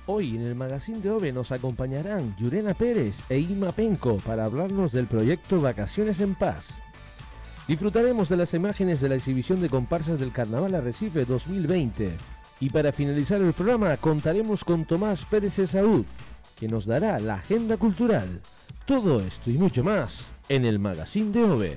Hoy en el Magazín de OVE nos acompañarán Llurena Pérez e Inma Penco para hablarnos del proyecto Vacaciones en Paz. Disfrutaremos de las imágenes de la exhibición de comparsas del Carnaval Arrecife 2020. Y para finalizar el programa contaremos con Tomás Pérez Esaú, que nos dará la agenda cultural. Todo esto y mucho más en el Magazín de OVE.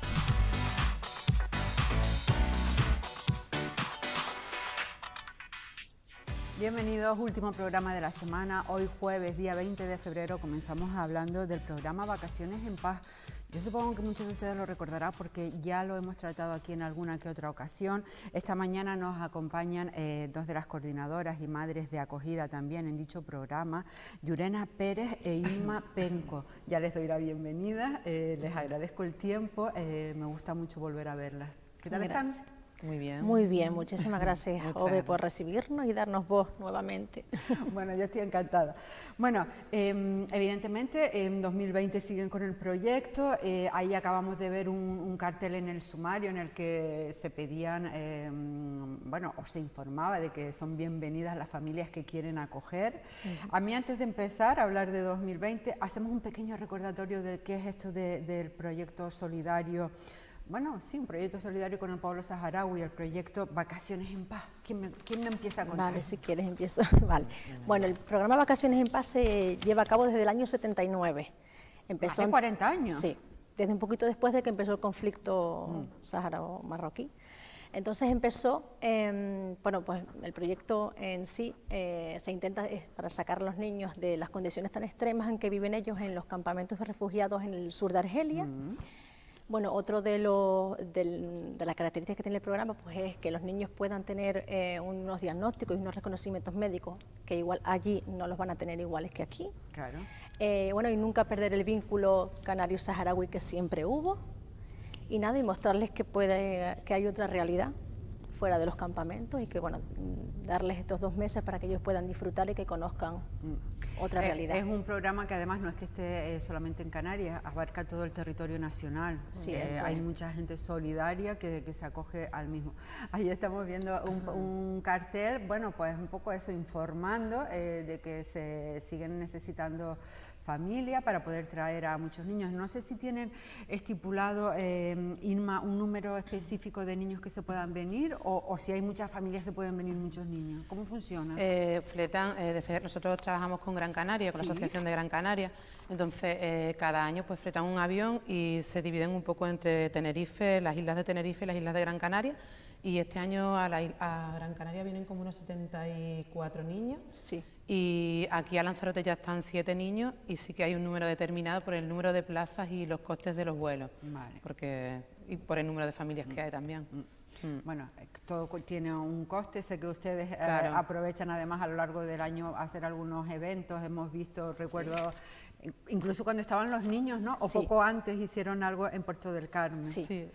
Bienvenidos, último programa de la semana. Hoy jueves, día 20 de febrero, comenzamos hablando del programa Vacaciones en Paz. Yo supongo que muchos de ustedes lo recordarán porque ya lo hemos tratado aquí en alguna que otra ocasión. Esta mañana nos acompañan dos de las coordinadoras y madres de acogida también en dicho programa, Llurena Pérez e Inma Penco. Ya les doy la bienvenida, les agradezco el tiempo, me gusta mucho volver a verlas. ¿Qué tal están? Muy bien. Muy bien, muchísimas gracias, OVE, por recibirnos y darnos voz nuevamente. Bueno, yo estoy encantada. Bueno, evidentemente en 2020 siguen con el proyecto, ahí acabamos de ver un cartel en el sumario en el que se pedían, bueno, o se informaba de que son bienvenidas las familias que quieren acoger. A mí, antes de empezar a hablar de 2020, hacemos un pequeño recordatorio de qué es esto del proyecto solidario. Bueno, sí, un proyecto solidario con el pueblo saharaui, el proyecto Vacaciones en Paz. ¿Quién me empieza a contar? Vale, si quieres empiezo. Vale. Bueno, el programa Vacaciones en Paz se lleva a cabo desde el año 79. Empezó ¿Hace 40 años? Sí, desde un poquito después de que empezó el conflicto saharo-marroquí. Entonces empezó, bueno, pues el proyecto en sí se intenta para sacar a los niños de las condiciones tan extremas en que viven ellos en los campamentos de refugiados en el sur de Argelia. Bueno, otro de las características que tiene el programa pues es que los niños puedan tener unos diagnósticos y unos reconocimientos médicos que igual allí no los van a tener iguales que aquí. Claro. Bueno, y nunca perder el vínculo canario-saharaui que siempre hubo. Y nada, y mostrarles que hay otra realidad fuera de los campamentos y que, bueno, darles estos 2 meses para que ellos puedan disfrutar y que conozcan otra realidad. Es un programa que además no es que esté solamente en Canarias, abarca todo el territorio nacional. Sí, hay mucha gente solidaria que se acoge al mismo. Ahí estamos viendo un cartel, bueno, pues un poco eso, informando de que se siguen necesitando familia para poder traer a muchos niños. No sé si tienen estipulado, Inma, un número específico de niños que se puedan venir o si hay muchas familias se pueden venir muchos niños. ¿Cómo funciona? Nosotros trabajamos con Gran Canaria, con la Asociación de Gran Canaria, entonces cada año pues fletan un avión y se dividen un poco entre Tenerife, las islas de Tenerife y las islas de Gran Canaria. Y este año a Gran Canaria vienen como unos 74 niños. Sí. Y aquí a Lanzarote ya están 7 niños y sí que hay un número determinado por el número de plazas y los costes de los vuelos. Vale. Y por el número de familias que hay también. Bueno, todo tiene un coste, sé que ustedes aprovechan además a lo largo del año hacer algunos eventos, hemos visto, recuerdo, incluso cuando estaban los niños, ¿no? O poco antes hicieron algo en Puerto del Carmen. Sí.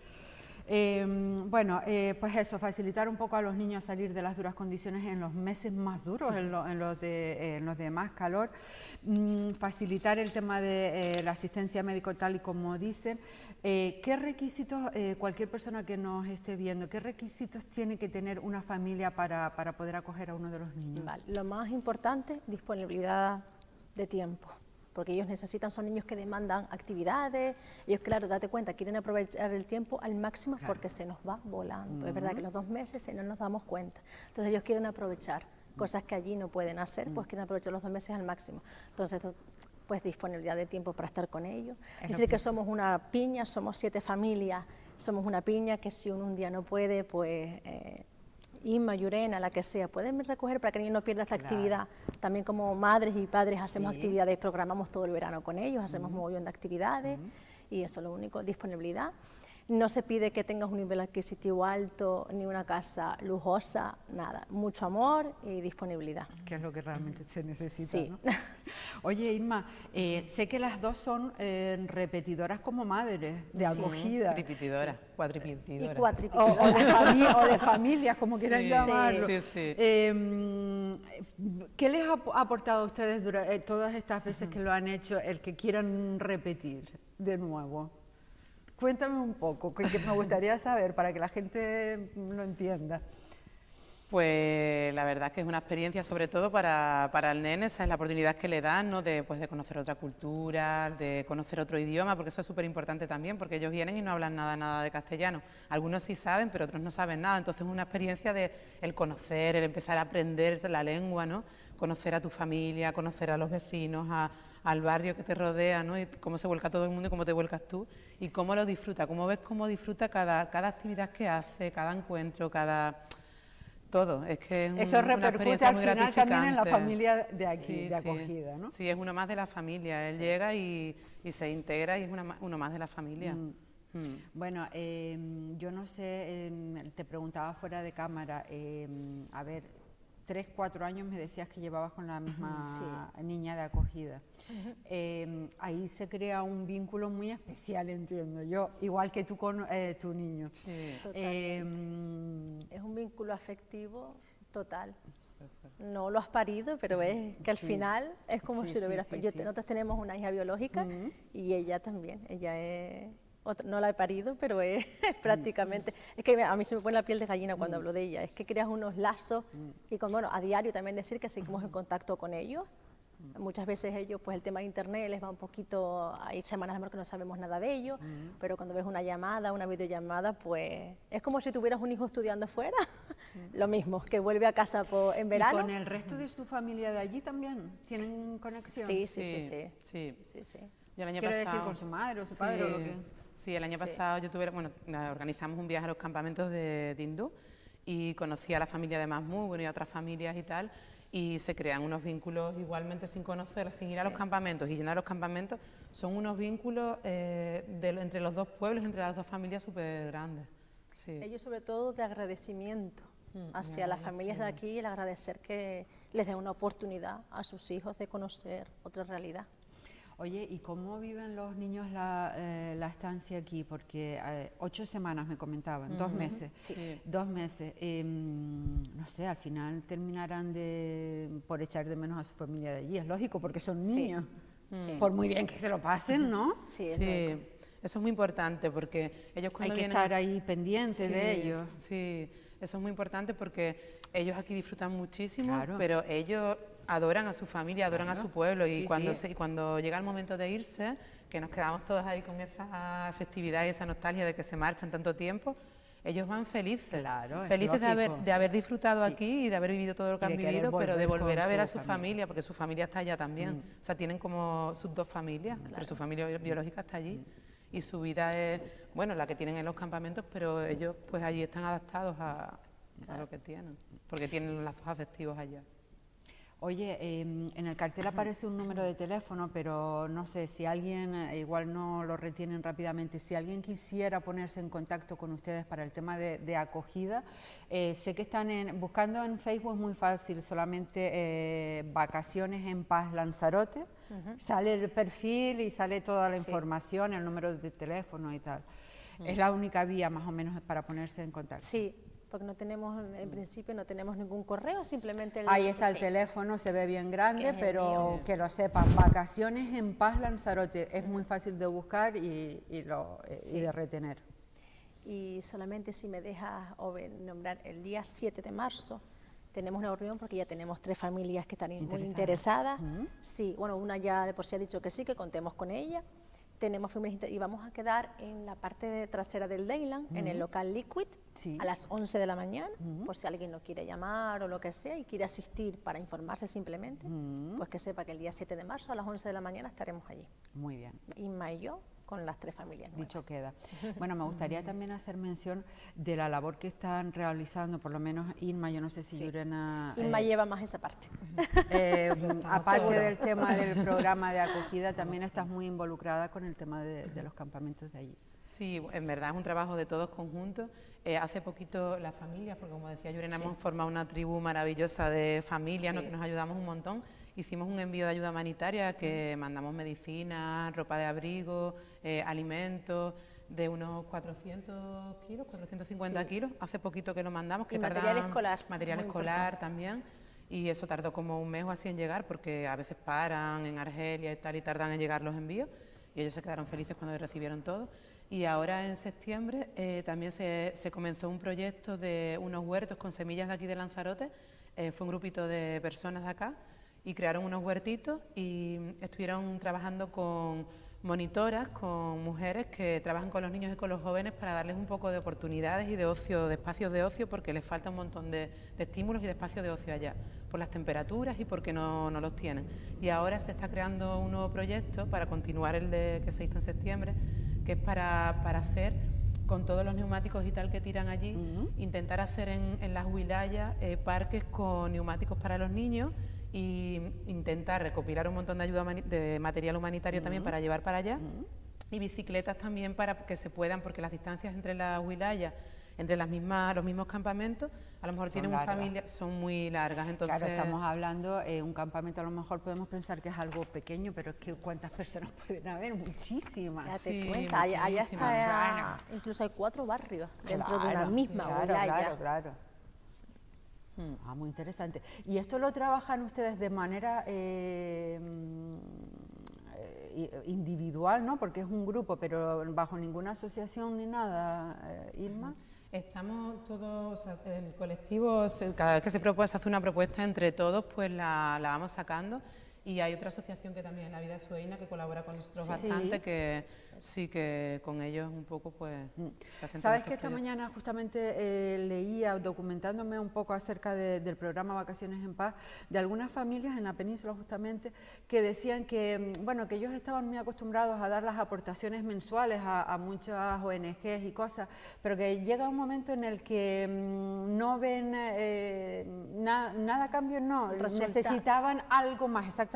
Bueno, pues eso, facilitar un poco a los niños salir de las duras condiciones en los meses más duros, en los de más calor, facilitar el tema de la asistencia médica tal y como dicen. ¿Qué requisitos, cualquier persona que nos esté viendo, qué requisitos tiene que tener una familia para poder acoger a uno de los niños? Vale. Lo más importante, disponibilidad de tiempo. Porque ellos son niños que demandan actividades, ellos, claro, date cuenta, quieren aprovechar el tiempo al máximo porque se nos va volando. Es verdad que los 2 meses no nos damos cuenta, entonces ellos quieren aprovechar cosas que allí no pueden hacer, pues quieren aprovechar los 2 meses al máximo. Entonces, pues disponibilidad de tiempo para estar con ellos. Es decir, que somos una piña, somos 7 familias, somos una piña que si uno un día no puede, pues Inma, Llurena, la que sea, pueden recoger para que el niño no pierda esta actividad. También como madres y padres hacemos actividades, programamos todo el verano con ellos, hacemos un montón de actividades y eso es lo único, disponibilidad. No se pide que tengas un nivel adquisitivo alto, ni una casa lujosa, nada. Mucho amor y disponibilidad. Que es lo que realmente se necesita, sí. ¿no? Oye, Inma, sé que las dos son repetidoras como madres de acogida. Tripitidoras, cuatripitidoras. Y cuatripitidoras. O de familias, como quieran llamarlo. Sí. ¿Qué les ha aportado a ustedes durante todas estas veces que lo han hecho, el que quieran repetir de nuevo? Cuéntame un poco, que me gustaría saber para que la gente lo entienda. Pues la verdad es que es una experiencia sobre todo para el nene, esa es la oportunidad que le dan, ¿no? De conocer otra cultura, de conocer otro idioma, porque eso es súper importante también, porque ellos vienen y no hablan nada de castellano. Algunos sí saben, pero otros no saben nada, entonces es una experiencia de el conocer, el empezar a aprender la lengua, ¿no? Conocer a tu familia, conocer a los vecinos, al barrio que te rodea, ¿no? Y cómo se vuelca todo el mundo y cómo te vuelcas tú, y cómo lo disfruta, cómo ves cómo disfruta cada actividad que hace, cada encuentro, todo, es que es eso una repercute experiencia al muy final también en la gratificante. familia de aquí, Sí, de sí. acogida, ¿no? Sí, es uno más de la familia, él llega y se integra y es uno más de la familia. Bueno, yo no sé, te preguntaba fuera de cámara, a ver, 3, 4 años me decías que llevabas con la misma niña de acogida. Ahí se crea un vínculo muy especial, entiendo yo, igual que tú con tu niño. Sí. Es un vínculo afectivo total. No lo has parido, pero es que al final es como si lo hubieras parido. Nosotros tenemos una hija biológica y ella también, ella es... no la he parido, pero es prácticamente... Es que a mí se me pone la piel de gallina cuando hablo de ella. Es que creas unos lazos y bueno, a diario también decir que seguimos en contacto con ellos. Muchas veces ellos, pues el tema de internet les va un poquito... Hay semanas a lo mejor que no sabemos nada de ellos, pero cuando ves una llamada, una videollamada, pues es como si tuvieras un hijo estudiando fuera. Lo mismo, que vuelve a casa en verano. ¿Y con el resto de tu familia de allí también tienen conexión? Sí. Yo el año Quiero pasado, decir, con su madre o su padre o lo que... Sí, el año pasado yo organizamos un viaje a los campamentos de Hindú y conocí a la familia de Mahmoud, bueno, y a otras familias y tal, y se crean unos vínculos igualmente sin conocer, sin ir a los campamentos y llenar los campamentos, son unos vínculos entre los dos pueblos, entre las dos familias súper grandes. Sí. Ellos sobre todo de agradecimiento hacia las familias de aquí, el agradecer que les den una oportunidad a sus hijos de conocer otra realidad. Oye, ¿y cómo viven los niños la estancia aquí? Porque 8 semanas me comentaban, 2 meses. Sí. 2 meses. No sé, al final terminarán por echar de menos a su familia de allí. Es lógico, porque son niños. Por muy bien que se lo pasen, ¿no? Sí, eso es muy importante porque ellos cuando hay que vienen... estar ahí pendiente de ellos. Sí, eso es muy importante porque ellos aquí disfrutan muchísimo, Claro. pero ellos adoran a su familia, adoran a su pueblo y Sí, cuando llega el momento de irse, que nos quedamos todos ahí con esa festividad y esa nostalgia de que se marchan tanto tiempo, ellos van felices, Claro, es felices lógico. de haber disfrutado aquí y de haber vivido todo lo que Y de han querer vivido, pero de volver volver con a ver a su su familia. familia, porque su familia está allá también. O sea, tienen como sus dos familias, pero su familia biológica está allí. Y su vida es, bueno, la que tienen en los campamentos, pero ellos pues allí están adaptados a lo que tienen, porque tienen los lazos afectivos allá. Oye, en el cartel aparece un número de teléfono, pero no sé, si alguien, igual no lo retienen rápidamente, si alguien quisiera ponerse en contacto con ustedes para el tema de acogida, sé que están buscando en Facebook, es muy fácil, solamente Vacaciones en Paz Lanzarote, sale el perfil y sale toda la información, el número de teléfono y tal. Es la única vía más o menos para ponerse en contacto. Sí, porque no tenemos, en principio no tenemos ningún correo, simplemente... Ahí está el teléfono, se ve bien grande, pero que lo sepan, Vacaciones en Paz Lanzarote, es muy fácil de buscar y de retener. Y solamente si me dejas nombrar, el día 7 de marzo tenemos una reunión porque ya tenemos 3 familias que están muy interesadas. Sí, bueno, una ya de por sí ha dicho que sí, que contemos con ella. Tenemos familias y vamos a quedar en la parte trasera del Dayland, en el local Liquid, a las 11 de la mañana, por si alguien lo quiere llamar o lo que sea y quiere asistir para informarse simplemente, pues que sepa que el día 7 de marzo a las 11 de la mañana estaremos allí. Muy bien. Inma y yo, con las 3 familias nuevas. Dicho queda. Bueno, me gustaría también hacer mención de la labor que están realizando, por lo menos Inma, yo no sé si Llurena... Inma lleva más esa parte. Aparte del tema del programa de acogida, también estás muy involucrada con el tema de los campamentos de allí. Sí, en verdad es un trabajo de todos conjuntos. Hace poquito las familias, porque como decía Llurena, hemos formado una tribu maravillosa de familias, ¿no? Que nos ayudamos un montón. Hicimos un envío de ayuda humanitaria que mandamos medicinas, ropa de abrigo, alimentos, de unos 400 kilos, 450 kilos. Hace poquito que lo mandamos. Que material escolar. Material escolar también. Y eso tardó como un mes o así en llegar, porque a veces paran en Argelia y tal, y tardan en llegar los envíos. Y ellos se quedaron felices cuando recibieron todo. Y ahora en septiembre también se comenzó un proyecto de unos huertos con semillas de aquí de Lanzarote. Fue un grupito de personas de acá y crearon unos huertitos y estuvieron trabajando con monitoras, con mujeres que trabajan con los niños y con los jóvenes para darles un poco de oportunidades y de ocio, de espacios de ocio, porque les falta un montón de estímulos y de espacios de ocio allá, por las temperaturas y porque no los tienen. Y ahora se está creando un nuevo proyecto para continuar el que se hizo en septiembre, que es para hacer con todos los neumáticos y tal que tiran allí, intentar hacer en las wilayas parques con neumáticos para los niños y intentar recopilar un montón de ayuda de material humanitario también para llevar para allá y bicicletas también para que se puedan, porque las distancias entre las wilayas, entre los mismos campamentos, a lo mejor tienen una familia, son muy largas. Entonces, claro, estamos hablando, un campamento a lo mejor podemos pensar que es algo pequeño, pero es que ¿cuántas personas pueden haber? Muchísimas. Date cuenta, allá está, incluso hay 4 barrios dentro de una misma wilaya. Claro. Muy interesante. ¿Y esto lo trabajan ustedes de manera individual, ¿no? Porque es un grupo, pero bajo ninguna asociación ni nada, Irma? Estamos todos, o sea, el colectivo, cada vez que se hace una propuesta entre todos, pues la vamos sacando. Y hay otra asociación que también es La Vida Sueina, que colabora con nosotros bastante, que sí, que con ellos un poco pues... Sabes que esta mañana justamente leía, documentándome un poco acerca del programa Vacaciones en Paz, de algunas familias en la península justamente, que decían que, bueno, que ellos estaban muy acostumbrados a dar las aportaciones mensuales a muchas ONGs y cosas, pero que llega un momento en el que no ven nada a cambio, necesitaban algo más, exactamente.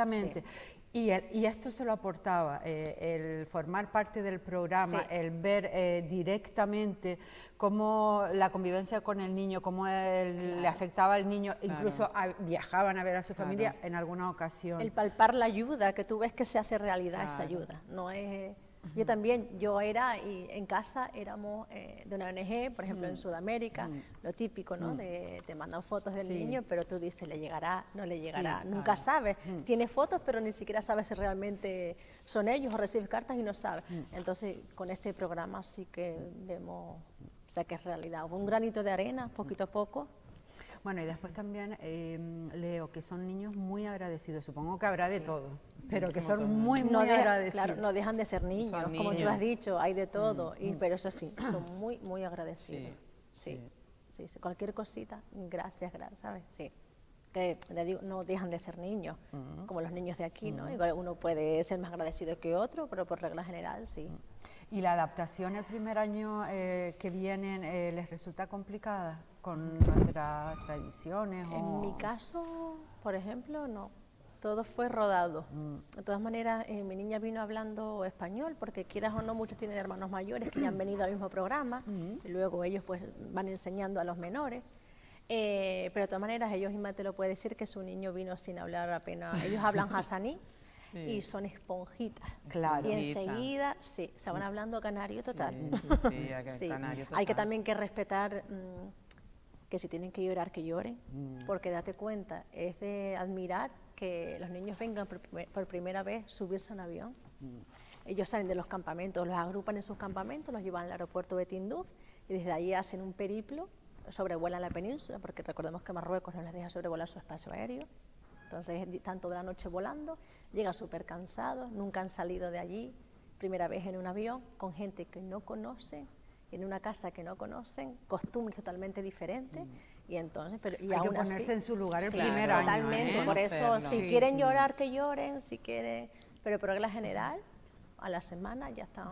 Y esto se lo aportaba, el formar parte del programa, el ver directamente cómo la convivencia con el niño, cómo le afectaba al niño, incluso viajaban a ver a su familia en alguna ocasión. El palpar la ayuda, que tú ves que se hace realidad esa ayuda, no es... Yo también, y en casa éramos de una ONG, por ejemplo en Sudamérica, lo típico, ¿no? Te mandan fotos del niño, pero tú dices, ¿le llegará? ¿No le llegará? Nunca sabes. Tienes fotos, pero ni siquiera sabes si realmente son ellos, o recibes cartas y no sabes. Entonces, con este programa sí que vemos, o sea, que es realidad. Un granito de arena, poquito a poco. Bueno, y después también leo que son niños muy agradecidos, supongo que habrá de todo, pero que son muy agradecidos. Claro, no dejan de ser niños, como tú has dicho, hay de todo, pero eso sí, son muy agradecidos. Sí, cualquier cosita, gracias, ¿sabes? Sí. Que le digo, no dejan de ser niños, como los niños de aquí, ¿no? Igual uno puede ser más agradecido que otro, pero por regla general, sí. ¿Y la adaptación el primer año que vienen les resulta complicada con nuestras tradiciones? En mi caso, por ejemplo, no. Todo fue rodado. De todas maneras, mi niña vino hablando español, porque quieras o no, muchos tienen hermanos mayores que ya han venido al mismo programa, y luego ellos pues van enseñando a los menores. Pero de todas maneras, ellos, Isma te lo puede decir, que su niño vino sin hablar apenas. Ellos hablan hasaní. Y son esponjitas. Claro. Y enseguida, se van hablando canario total. Canario total. Hay que también que respetar que si tienen que llorar, que lloren, porque date cuenta, es de admirar que los niños vengan por primera vez subirse a un avión. Ellos salen de los campamentos, los agrupan en sus campamentos, los llevan al aeropuerto de Tinduf y desde allí hacen un periplo, sobrevuelan la península, porque recordemos que Marruecos no les deja sobrevolar su espacio aéreo. Entonces están toda la noche volando, llegan súper cansados, nunca han salido de allí, primera vez en un avión, con gente que no conocen, en una casa que no conocen, costumbres totalmente diferentes, y entonces... Pero, y hay aún que ponerse así, en su lugar el primer año. Totalmente, por eso, si quieren llorar, que lloren, si quieren... Pero por regla general, a la semana ya están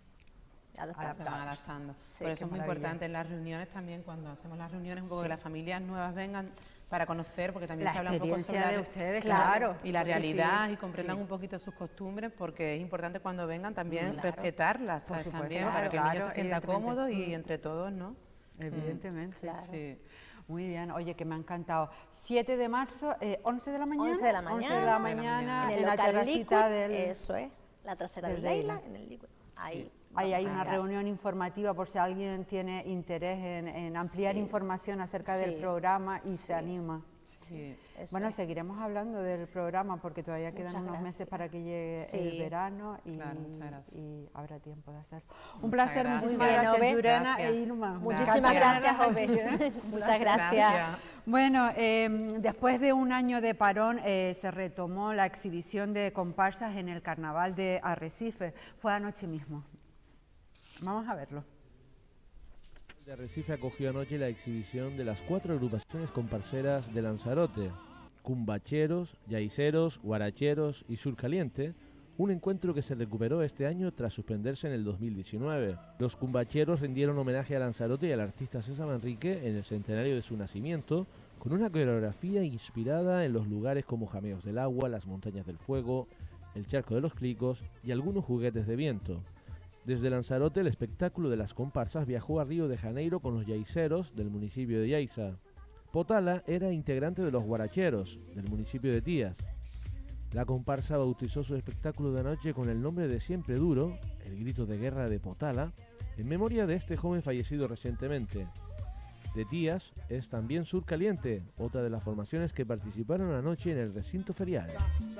adaptando. Por eso es muy importante en las reuniones también, cuando hacemos las reuniones, un poco que las familias nuevas vengan para conocer, porque también se habla un poco sobre de ustedes, claro, y la realidad, y comprendan un poquito sus costumbres, porque es importante cuando vengan también respetarlas, ¿sabes? Por supuesto, también, para que el niño se sienta cómodo y entre todos, ¿no? Evidentemente. Muy bien, oye, que me ha encantado. 7 de marzo, 11 de la mañana. 11 de la mañana. 11 de la mañana, en la terracita del... Eso es, la trasera del Leila, en el Liquid. Ahí. Ahí hay una reunión informativa por si alguien tiene interés en ampliar información acerca del programa y se anima. Sí. Bueno, seguiremos hablando del programa porque todavía quedan unos meses para que llegue el verano y, y habrá tiempo de hacerlo. Un placer, muchísimas gracias, Llurena e Irma. Muchísimas gracias, Ove. Muchas gracias. Bueno, después de un año de parón se retomó la exhibición de comparsas en el Carnaval de Arrecife. Fue anoche mismo. Vamos a verlo. De Arrecife acogió anoche la exhibición de las 4 agrupaciones comparseras de Lanzarote, Cumbacheros, Yaiceros, Guaracheros y Surcaliente, un encuentro que se recuperó este año tras suspenderse en el 2019. Los Cumbacheros rindieron homenaje a Lanzarote y al artista César Manrique en el centenario de su nacimiento, con una coreografía inspirada en los lugares como Jameos del Agua, las Montañas del Fuego, el Charco de los Clicos y algunos juguetes de viento. Desde Lanzarote, el espectáculo de las comparsas viajó a Río de Janeiro con los yaiceros del municipio de Yaiza. Potala era integrante de los guaracheros del municipio de Tías. La comparsa bautizó su espectáculo de anoche con el nombre de Siempre Duro, el grito de guerra de Potala, en memoria de este joven fallecido recientemente. De Tías es también Surcaliente, otra de las formaciones que participaron anoche en el recinto ferial.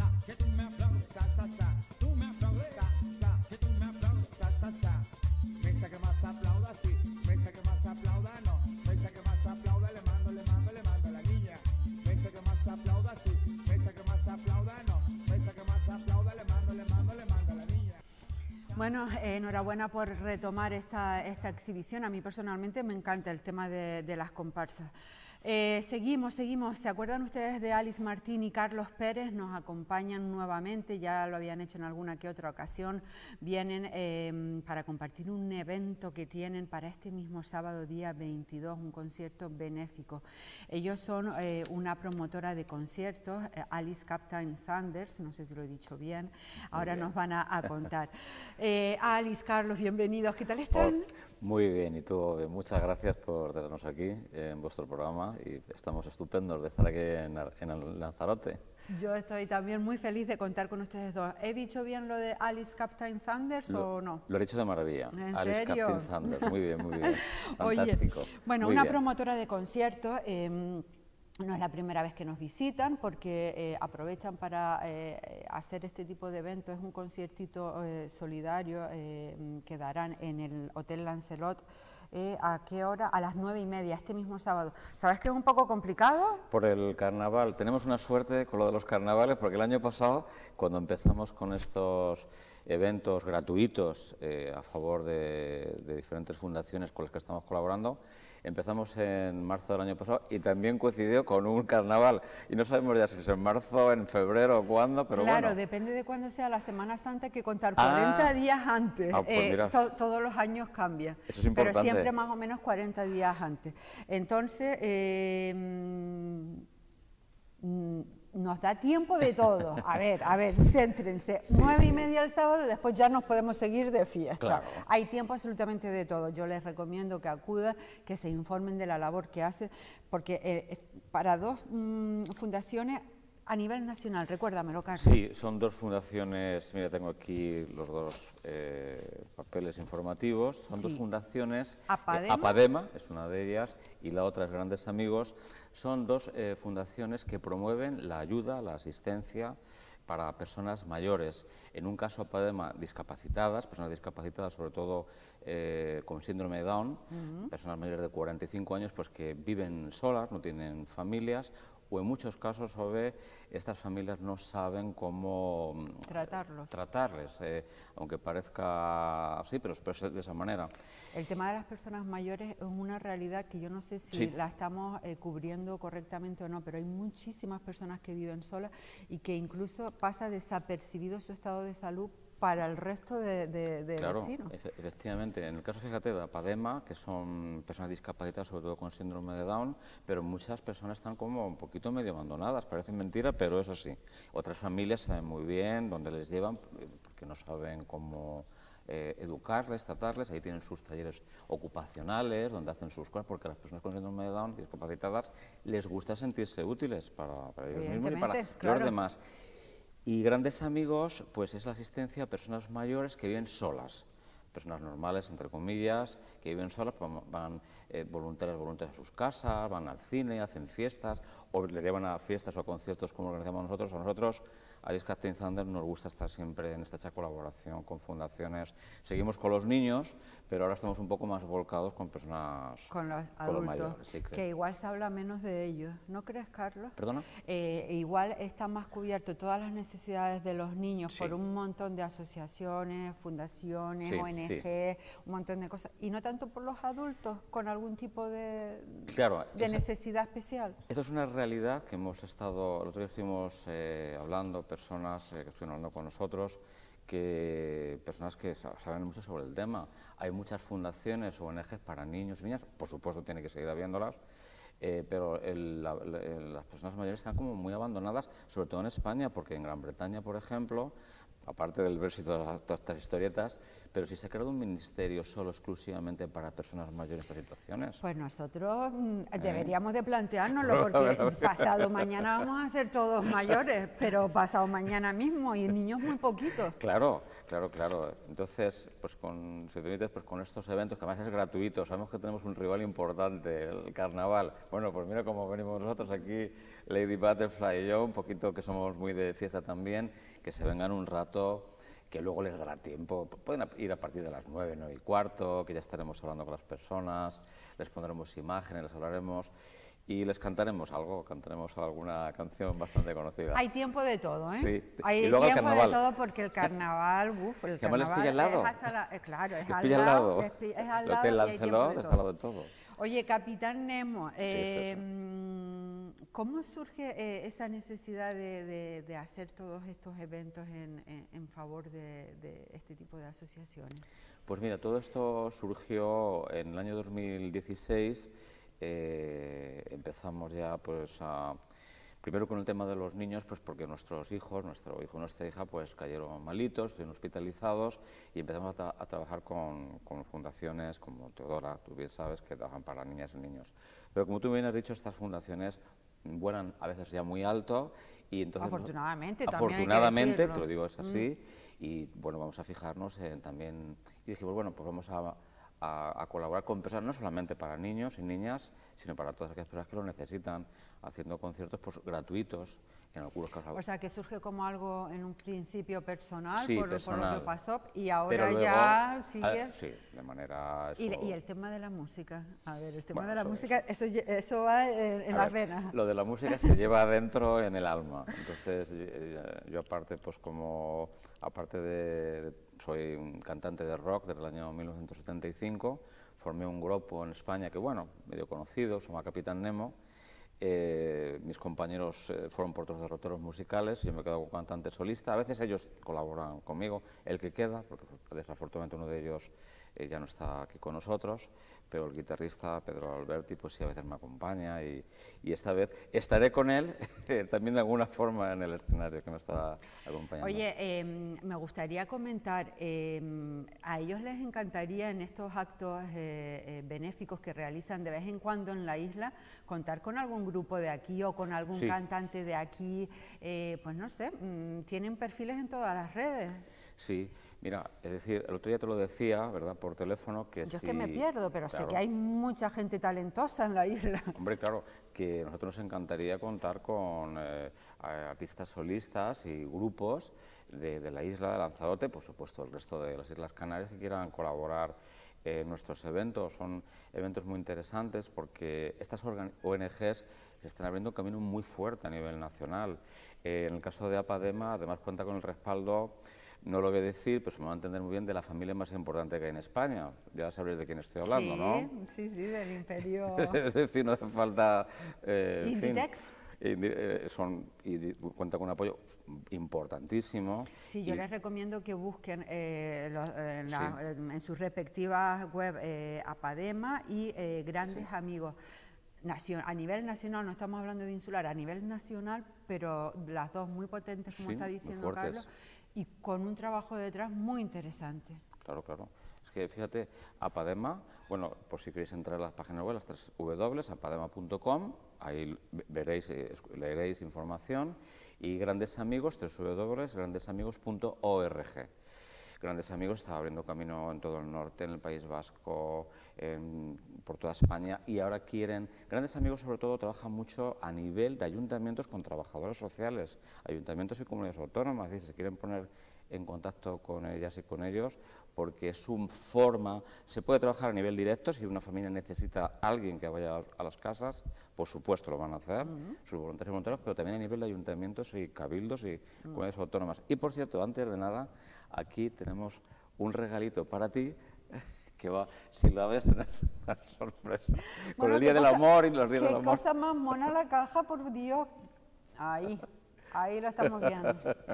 Pensa que más aplauda, sí. Pensa que más aplauda, no. Pensa que más aplauda, le mando a la niña. Pensa que más aplauda, sí. Pensa que más aplauda, no. Pensa que más aplauda, le mando a la niña. Bueno, enhorabuena por retomar esta exhibición. A mí personalmente me encanta el tema de las comparsas. Seguimos. ¿Se acuerdan ustedes de Alice Martín y Carlos Pérez? Nos acompañan nuevamente, ya lo habían hecho en alguna que otra ocasión. Vienen para compartir un evento que tienen para este mismo sábado, día 22, un concierto benéfico. Ellos son una promotora de conciertos, Alice Captain Thunders, no sé si lo he dicho bien, ahora nos van a contar. Alice, Carlos, bienvenidos, ¿qué tal están? Muy bien, y tú, muchas gracias por tenernos aquí en vuestro programa y estamos estupendos de estar aquí en Lanzarote. Yo estoy también muy feliz de contar con ustedes dos. ¿He dicho bien lo de Alice Captain Thunders o no? Lo he dicho de maravilla. ¿En Alice serio? Captain Thunders, muy bien, fantástico. Oye, bueno, muy una bien. promotora de conciertos. No es la primera vez que nos visitan porque aprovechan para hacer este tipo de eventos. Es un conciertito solidario que darán en el Hotel Lancelot. ¿A qué hora? A las 9:30, este mismo sábado. ¿Sabes que es un poco complicado? Por el carnaval. Tenemos una suerte con lo de los carnavales porque el año pasado, cuando empezamos con estos eventos gratuitos a favor de diferentes fundaciones con las que estamos colaborando, empezamos en marzo del año pasado y también coincidió con un carnaval. Y no sabemos ya si es en marzo, en febrero o cuándo, pero claro, bueno. depende de cuándo sea la Semana Santa, hay que contar 40 días antes. Pues mira. Todos los años cambia. Eso es importante. Pero siempre más o menos 40 días antes. Entonces, nos da tiempo de todo. A ver, céntrense. Sí, 9:30 el sábado y después ya nos podemos seguir de fiesta. Claro. Hay tiempo absolutamente de todo. Yo les recomiendo que acudan, que se informen de la labor que hacen, porque para dos fundaciones a nivel nacional, recuérdamelo, Carlos. Sí, son dos fundaciones, mira, tengo aquí los dos papeles informativos, son dos fundaciones, Apadema es una de ellas y la otra es Grandes Amigos, son dos fundaciones que promueven la ayuda, la asistencia para personas mayores, en un caso Apadema discapacitadas, personas discapacitadas sobre todo con síndrome de Down, personas mayores de 45 años pues que viven solas, no tienen familias, o en muchos casos, Ove, estas familias no saben cómo tratarles, aunque parezca así, pero es de esa manera. El tema de las personas mayores es una realidad que yo no sé si la estamos cubriendo correctamente o no, pero hay muchísimas personas que viven solas y que incluso pasa desapercibido su estado de salud para el resto de vecinos. Efectivamente. En el caso, fíjate, de Apadema, que son personas discapacitadas, sobre todo con síndrome de Down, pero muchas personas están como un poquito medio abandonadas, parece mentira, pero es así. Otras familias saben muy bien dónde les llevan, porque no saben cómo educarles, tratarles, ahí tienen sus talleres ocupacionales, donde hacen sus cosas, porque a las personas con síndrome de Down, discapacitadas, les gusta sentirse útiles para ellos mismos y para los demás. Y Grandes Amigos, pues es la asistencia a personas mayores que viven solas, personas normales, entre comillas, que viven solas, pues van voluntarias a sus casas, van al cine, hacen fiestas, o le llevan a fiestas o a conciertos como organizamos nosotros. A nosotros, Alice Captain Thunder, nos gusta estar siempre en estrecha colaboración con fundaciones. Seguimos con los niños, pero ahora estamos un poco más volcados con personas... Con los adultos, mayores, sí, que igual se habla menos de ellos. ¿No crees, Carlos? ¿Perdona? Igual está más cubierto todas las necesidades de los niños Sí. por un montón de asociaciones, fundaciones, Sí, ONG, sí. un montón de cosas. Y no tanto por los adultos con algún tipo de, Claro, necesidad especial. Esto es una realidad que hemos estado, el otro día estuvimos hablando, personas que estuvieron hablando con nosotros, personas que saben mucho sobre el tema. Hay muchas fundaciones o ONGs para niños y niñas, por supuesto tiene que seguir habiéndolas, pero las personas mayores están como muy abandonadas, sobre todo en España, porque en Gran Bretaña, por ejemplo, aparte del Brexit y todas estas historietas, pero si se ha creado un ministerio solo exclusivamente para personas mayores en estas situaciones. Pues nosotros deberíamos de planteárnoslo, porque pasado mañana vamos a ser todos mayores, pero pasado mañana mismo, y niños muy poquitos. Claro. Entonces, pues si te permites, pues con estos eventos, que además es gratuito, sabemos que tenemos un rival importante, el carnaval. Bueno, pues mira cómo venimos nosotros aquí, Lady Butterfly y yo, un poquito que somos muy de fiesta también, que se vengan un rato, que luego les dará tiempo. Pueden ir a partir de las 9, 9 y cuarto, que ya estaremos hablando con las personas, les pondremos imágenes, les hablaremos y les cantaremos algo, cantaremos alguna canción bastante conocida. Hay tiempo de todo, ¿eh? Sí. Hay Y luego el tiempo de carnaval. todo, porque el carnaval, el Que además les pilla al lado. es hasta la, claro, es Les al pilla al lado, lado. es al El lado Hotel y hay tiempo Lancelot de está al lado todo. de todo. Oye, Capitán Nemo, Sí. ¿cómo surge esa necesidad de hacer todos estos eventos en favor de este tipo de asociaciones? Pues mira, todo esto surgió en el año 2016. Empezamos ya pues primero con el tema de los niños, pues porque nuestros hijos, nuestro hijo y nuestra hija, pues cayeron malitos, estuvieron hospitalizados, y empezamos a trabajar con fundaciones como Teodora, tú bien sabes, que trabajan para niñas y niños. Pero como tú bien has dicho, estas fundaciones vuelan a veces ya muy alto, y entonces... Afortunadamente, afortunadamente, también hay que te lo digo, es así, y bueno, vamos a fijarnos en también... Y dijimos, bueno, pues vamos a colaborar con personas, no solamente para niños y niñas, sino para todas aquellas personas que lo necesitan, haciendo conciertos pues, gratuitos, en algunos casos. O sea, que surge como algo en un principio personal, Sí, por personal. lo que pasó, y ahora Pero luego, ya sigue... sí, de manera... Y el tema de la música, a ver, el tema Bueno, de la eso música, eso va en las venas. Lo de la música se lleva adentro en el alma. Entonces, yo aparte, pues como, soy un cantante de rock desde el año 1975, formé un grupo en España que, bueno, medio conocido, se llama Capitán Nemo. Mis compañeros fueron por otros derroteros musicales, yo me quedo como cantante solista. A veces ellos colaboran conmigo, el que queda, porque desafortunadamente uno de ellos ya no está aquí con nosotros, pero el guitarrista Pedro Alberti pues sí a veces me acompaña, y esta vez estaré con él también de alguna forma en el escenario que me está acompañando. Oye, me gustaría comentar, a ellos les encantaría en estos actos benéficos que realizan de vez en cuando en la isla, contar con algún grupo de aquí o con algún cantante de aquí, pues no sé, tienen perfiles en todas las redes. Sí, mira, es decir, el otro día te lo decía, ¿verdad?, por teléfono, que Yo es que me pierdo, pero claro, sé que hay mucha gente talentosa en la isla. Hombre, claro, que a nosotros nos encantaría contar con artistas solistas y grupos de la isla de Lanzarote, por supuesto el resto de las Islas Canarias, que quieran colaborar en nuestros eventos. Son eventos muy interesantes porque estas ONGs se están abriendo un camino muy fuerte a nivel nacional. En el caso de APADEMA, además cuenta con el respaldo, no lo voy a decir, pero se me va a entender muy bien, de la familia más importante que hay en España. Ya sabréis de quién estoy hablando, ¿no? Sí, del imperio... Es decir, no hace falta... Inditex. Cuenta con un apoyo importantísimo. Sí, yo les recomiendo que busquen en sus respectivas web APADEMA y Grandes Amigos. A nivel nacional, no estamos hablando de insular, a nivel nacional, pero las dos muy potentes, como está diciendo Carlos, y con un trabajo detrás muy interesante. Claro, claro. Es que fíjate, APADEMA, bueno, por si queréis entrar a las páginas web, las 3 W, apadema.com, ahí veréis, leeréis información, y Grandes Amigos, 3 W, grandesamigos.org. Grandes Amigos estaba abriendo camino en todo el norte, en el País Vasco, por toda España, y ahora quieren... Grandes Amigos sobre todo trabajan mucho a nivel de ayuntamientos con trabajadores sociales, ayuntamientos y comunidades autónomas, y se quieren poner en contacto con ellas y con ellos, porque es una forma, se puede trabajar a nivel directo, si una familia necesita a alguien que vaya a las casas, por supuesto lo van a hacer, sus voluntarios y voluntarios, pero también a nivel de ayuntamientos y cabildos y comunidades autónomas. Y por cierto, antes de nada, aquí tenemos un regalito para ti, que va, si lo abres, tener una sorpresa, con el Día del Amor y los Días del Amor. Qué cosa más mona la caja, por Dios. Ahí lo estamos viendo.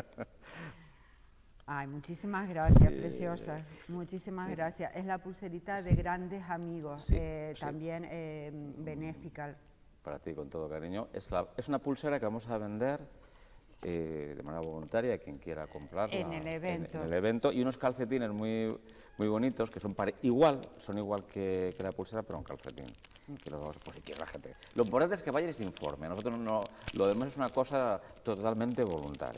Ay, muchísimas gracias, preciosa. Muchísimas gracias. Es la pulserita de Grandes Amigos, también benéfica. Para ti, con todo cariño. Es una pulsera que vamos a vender de manera voluntaria a quien quiera comprarla. En el evento. En el evento. Y unos calcetines muy bonitos, que son igual que la pulsera, pero un calcetín. Que pues si quiere la gente. Lo importante es que vaya y se informe. Nosotros no, lo demás es una cosa totalmente voluntaria.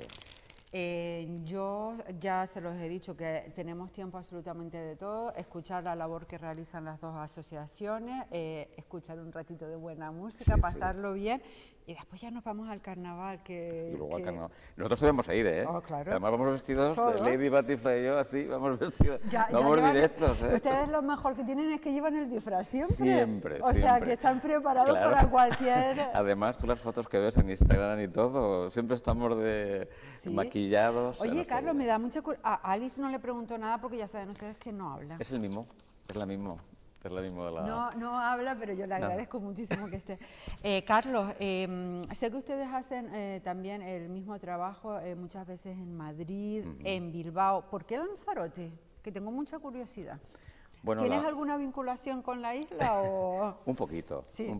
Yo ya se los he dicho que tenemos tiempo absolutamente de todo, escuchar la labor que realizan las dos asociaciones, escuchar un ratito de buena música, pasarlo bien, y después ya nos vamos al carnaval. Y luego al carnaval. Nosotros debemos ir, ¿eh? Oh, claro. Además vamos vestidos, Lady Butterfly y yo, así, vamos vestidos, vamos directos, ¿eh? Ustedes lo mejor que tienen es que llevan el disfraz siempre. Siempre, o sea, que están preparados para cualquier... Además, tú las fotos que ves en Instagram y todo, siempre estamos maquillados. Oye, Carlos, me da mucha curiosidad. A Alice no le preguntó nada porque ya saben ustedes que no habla. Es el mismo, es la misma. Es la misma de la... No habla, pero yo le agradezco muchísimo que esté. Carlos, sé que ustedes hacen también el mismo trabajo muchas veces en Madrid, en Bilbao. ¿Por qué Lanzarote? Que tengo mucha curiosidad. Bueno, ¿tienes alguna vinculación con la isla? O... un poquito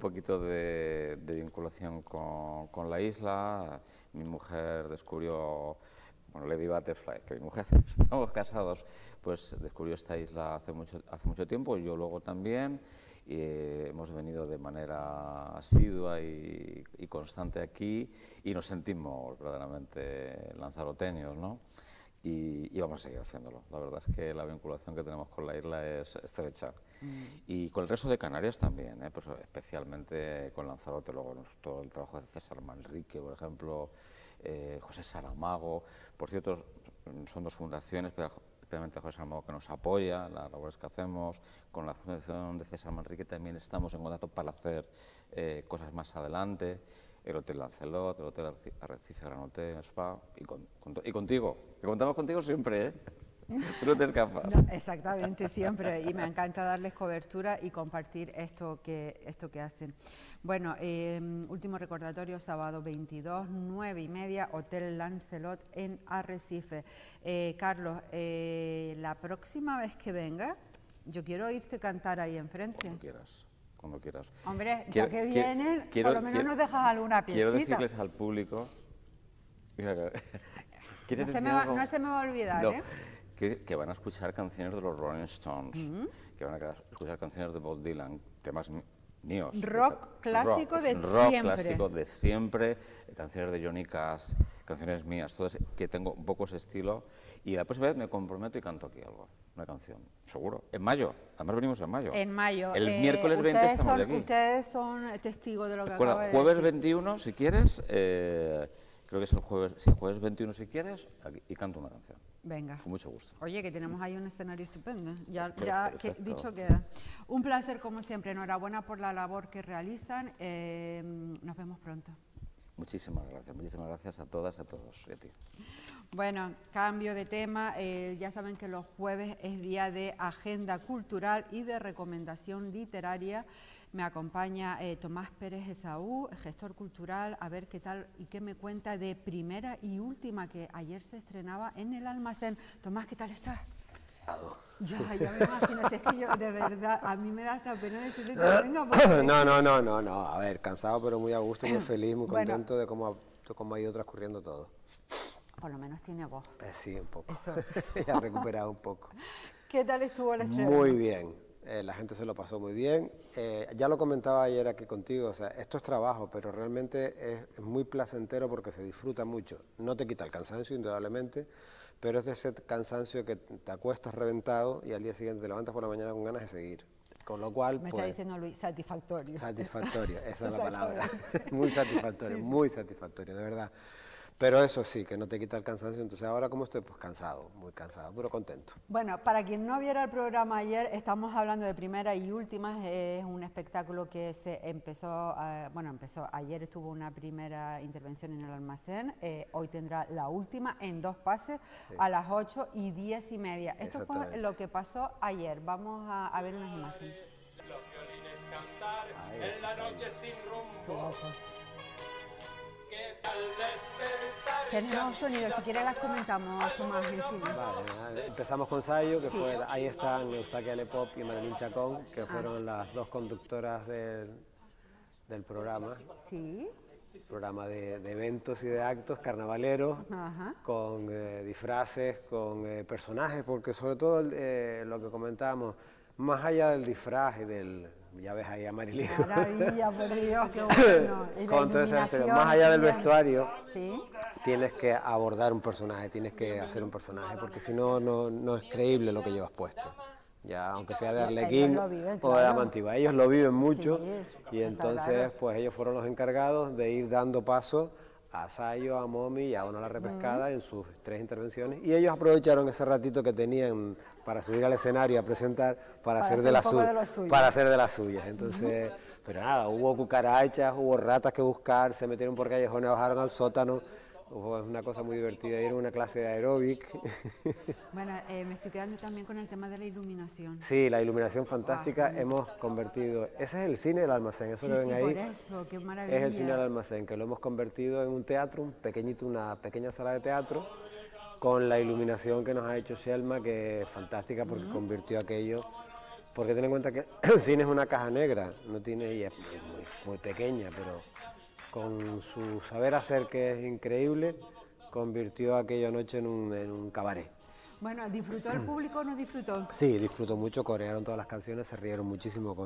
de vinculación con la isla. Mi mujer descubrió... Bueno, Lady Butterfly, que mi mujer, estamos casados, pues descubrió esta isla hace mucho tiempo, yo luego también, y hemos venido de manera asidua y constante aquí, y nos sentimos verdaderamente lanzaroteños, ¿no? Y vamos a seguir haciéndolo. La verdad es que la vinculación que tenemos con la isla es estrecha. Y con el resto de Canarias también, pues especialmente con Lanzarote, luego todo el trabajo de César Manrique, por ejemplo, José Saramago. Por cierto, son dos fundaciones, especialmente José Saramago, que nos apoya, las labores que hacemos. Con la fundación de César Manrique también estamos en contacto para hacer cosas más adelante. El Hotel Lancelot, el Hotel Arrecife Gran Hotel, Spa, y contigo, que contamos contigo siempre, ¿eh? Tú no te escapas. No, exactamente, siempre, y me encanta darles cobertura y compartir esto que hacen. Bueno, último recordatorio, sábado 22, 9:30, Hotel Lancelot en Arrecife. Carlos, la próxima vez que venga, yo quiero oírte cantar ahí enfrente. Cuando quieras. Hombre, ya que vienen, por lo menos nos dejas alguna piecita. Quiero decirles al público... no se me va a olvidar, no, que van a escuchar canciones de los Rolling Stones, que van a escuchar canciones de Bob Dylan, temas míos. Rock clásico de siempre. Rock clásico de siempre, canciones de Johnny Cash, canciones mías, todas que tengo un poco ese estilo. Y la próxima vez me comprometo y canto aquí algo, una canción, seguro. En mayo, además venimos en mayo. En mayo. El miércoles 20 estamos aquí. Ustedes son testigos de lo que acabo de decir. Jueves 21, si quieres, creo que es el jueves 21 si quieres, y canto una canción. Venga. Con mucho gusto. Oye, que tenemos ahí un escenario estupendo. Ya dicho queda. Un placer como siempre. Enhorabuena por la labor que realizan. Nos vemos pronto. Muchísimas gracias a todas, a todos y a ti. Bueno, cambio de tema. Ya saben que los jueves es día de agenda cultural y de recomendación literaria. Me acompaña Tomás Pérez Esaú, gestor cultural, a ver qué tal y qué me cuenta de Primera y Última, que ayer se estrenaba en el Almacén. Tomás, ¿qué tal estás? Cansado. Ya me imagino, si es que yo, de verdad, a mí me da hasta pena decirle que venga. Porque... No, a ver, cansado, pero muy a gusto, muy feliz, muy contento de cómo ha ido transcurriendo todo. Por lo menos tiene voz. Sí, un poco. Eso. Ya ha recuperado un poco. ¿Qué tal estuvo el estreno? Muy bien. la gente se lo pasó muy bien. Ya lo comentaba ayer aquí contigo, o sea, esto es trabajo, pero realmente es muy placentero porque se disfruta mucho. No te quita el cansancio, indudablemente, pero es de ese cansancio que te acuestas reventado y al día siguiente te levantas por la mañana con ganas de seguir. Con lo cual, me pues, está diciendo Luis, satisfactorio. Satisfactoria, esa es la palabra. Muy satisfactorio, muy satisfactorio, de verdad. Pero eso sí, que no te quita el cansancio. Entonces, ahora, ¿cómo estoy? Pues cansado, muy cansado, pero contento. Bueno, para quien no viera el programa ayer, estamos hablando de Primera y Últimas. Es un espectáculo que se empezó, ayer estuvo una primera intervención en el almacén, hoy tendrá la última en 2 pases, sí, a las 8:10:30. Esto fue lo que pasó ayer. Vamos a ver unas imágenes. Los violines cantar en la noche sin rumbo. Tenemos sonidos, si quieres las comentamos, Tomás, encima. Vale, empezamos con Sayo, que fue, ahí están Eustaquia Lepop y Marilyn Chacón, que fueron las 2 conductoras del programa. Sí. Programa de eventos y de actos carnavaleros, con disfraces, con personajes, porque sobre todo lo que comentábamos, más allá del disfraz y del... Ya ves ahí a Marilyn. Maravilla, por Dios, qué bueno. Y con todo ese, más allá del vestuario, ¿sí?, tienes que abordar un personaje, tienes que hacer un personaje, porque si no, no es creíble lo que llevas puesto. Ya, aunque sea de Arlequín o de Amantigua. Ellos lo viven mucho, sí, y entonces pues ellos fueron los encargados de ir dando paso a Sayo, a Momi y a Ona la Repescada en sus 3 intervenciones, y ellos aprovecharon ese ratito que tenían para subir al escenario a presentar, para hacer de las suyas. Entonces, pero nada, hubo cucarachas, hubo ratas que buscar, se metieron por callejones, bajaron al sótano. Es una cosa muy divertida, ir a una clase de aeróbic. Bueno, me estoy quedando también con el tema de la iluminación. Sí, la iluminación fantástica, hemos convertido, ese es el cine del almacén, eso que ven ahí. Por eso, qué maravilla. Es el cine del almacén, que lo hemos convertido en un teatro, una pequeña sala de teatro, con la iluminación que nos ha hecho Selma, que es fantástica porque convirtió aquello, porque ten en cuenta que el cine es una caja negra, no tiene, y es muy pequeña, pero con su saber hacer, que es increíble, convirtió aquella noche en un cabaret. Bueno, ¿disfrutó el público o no disfrutó? Sí, disfrutó mucho, corearon todas las canciones, se rieron muchísimo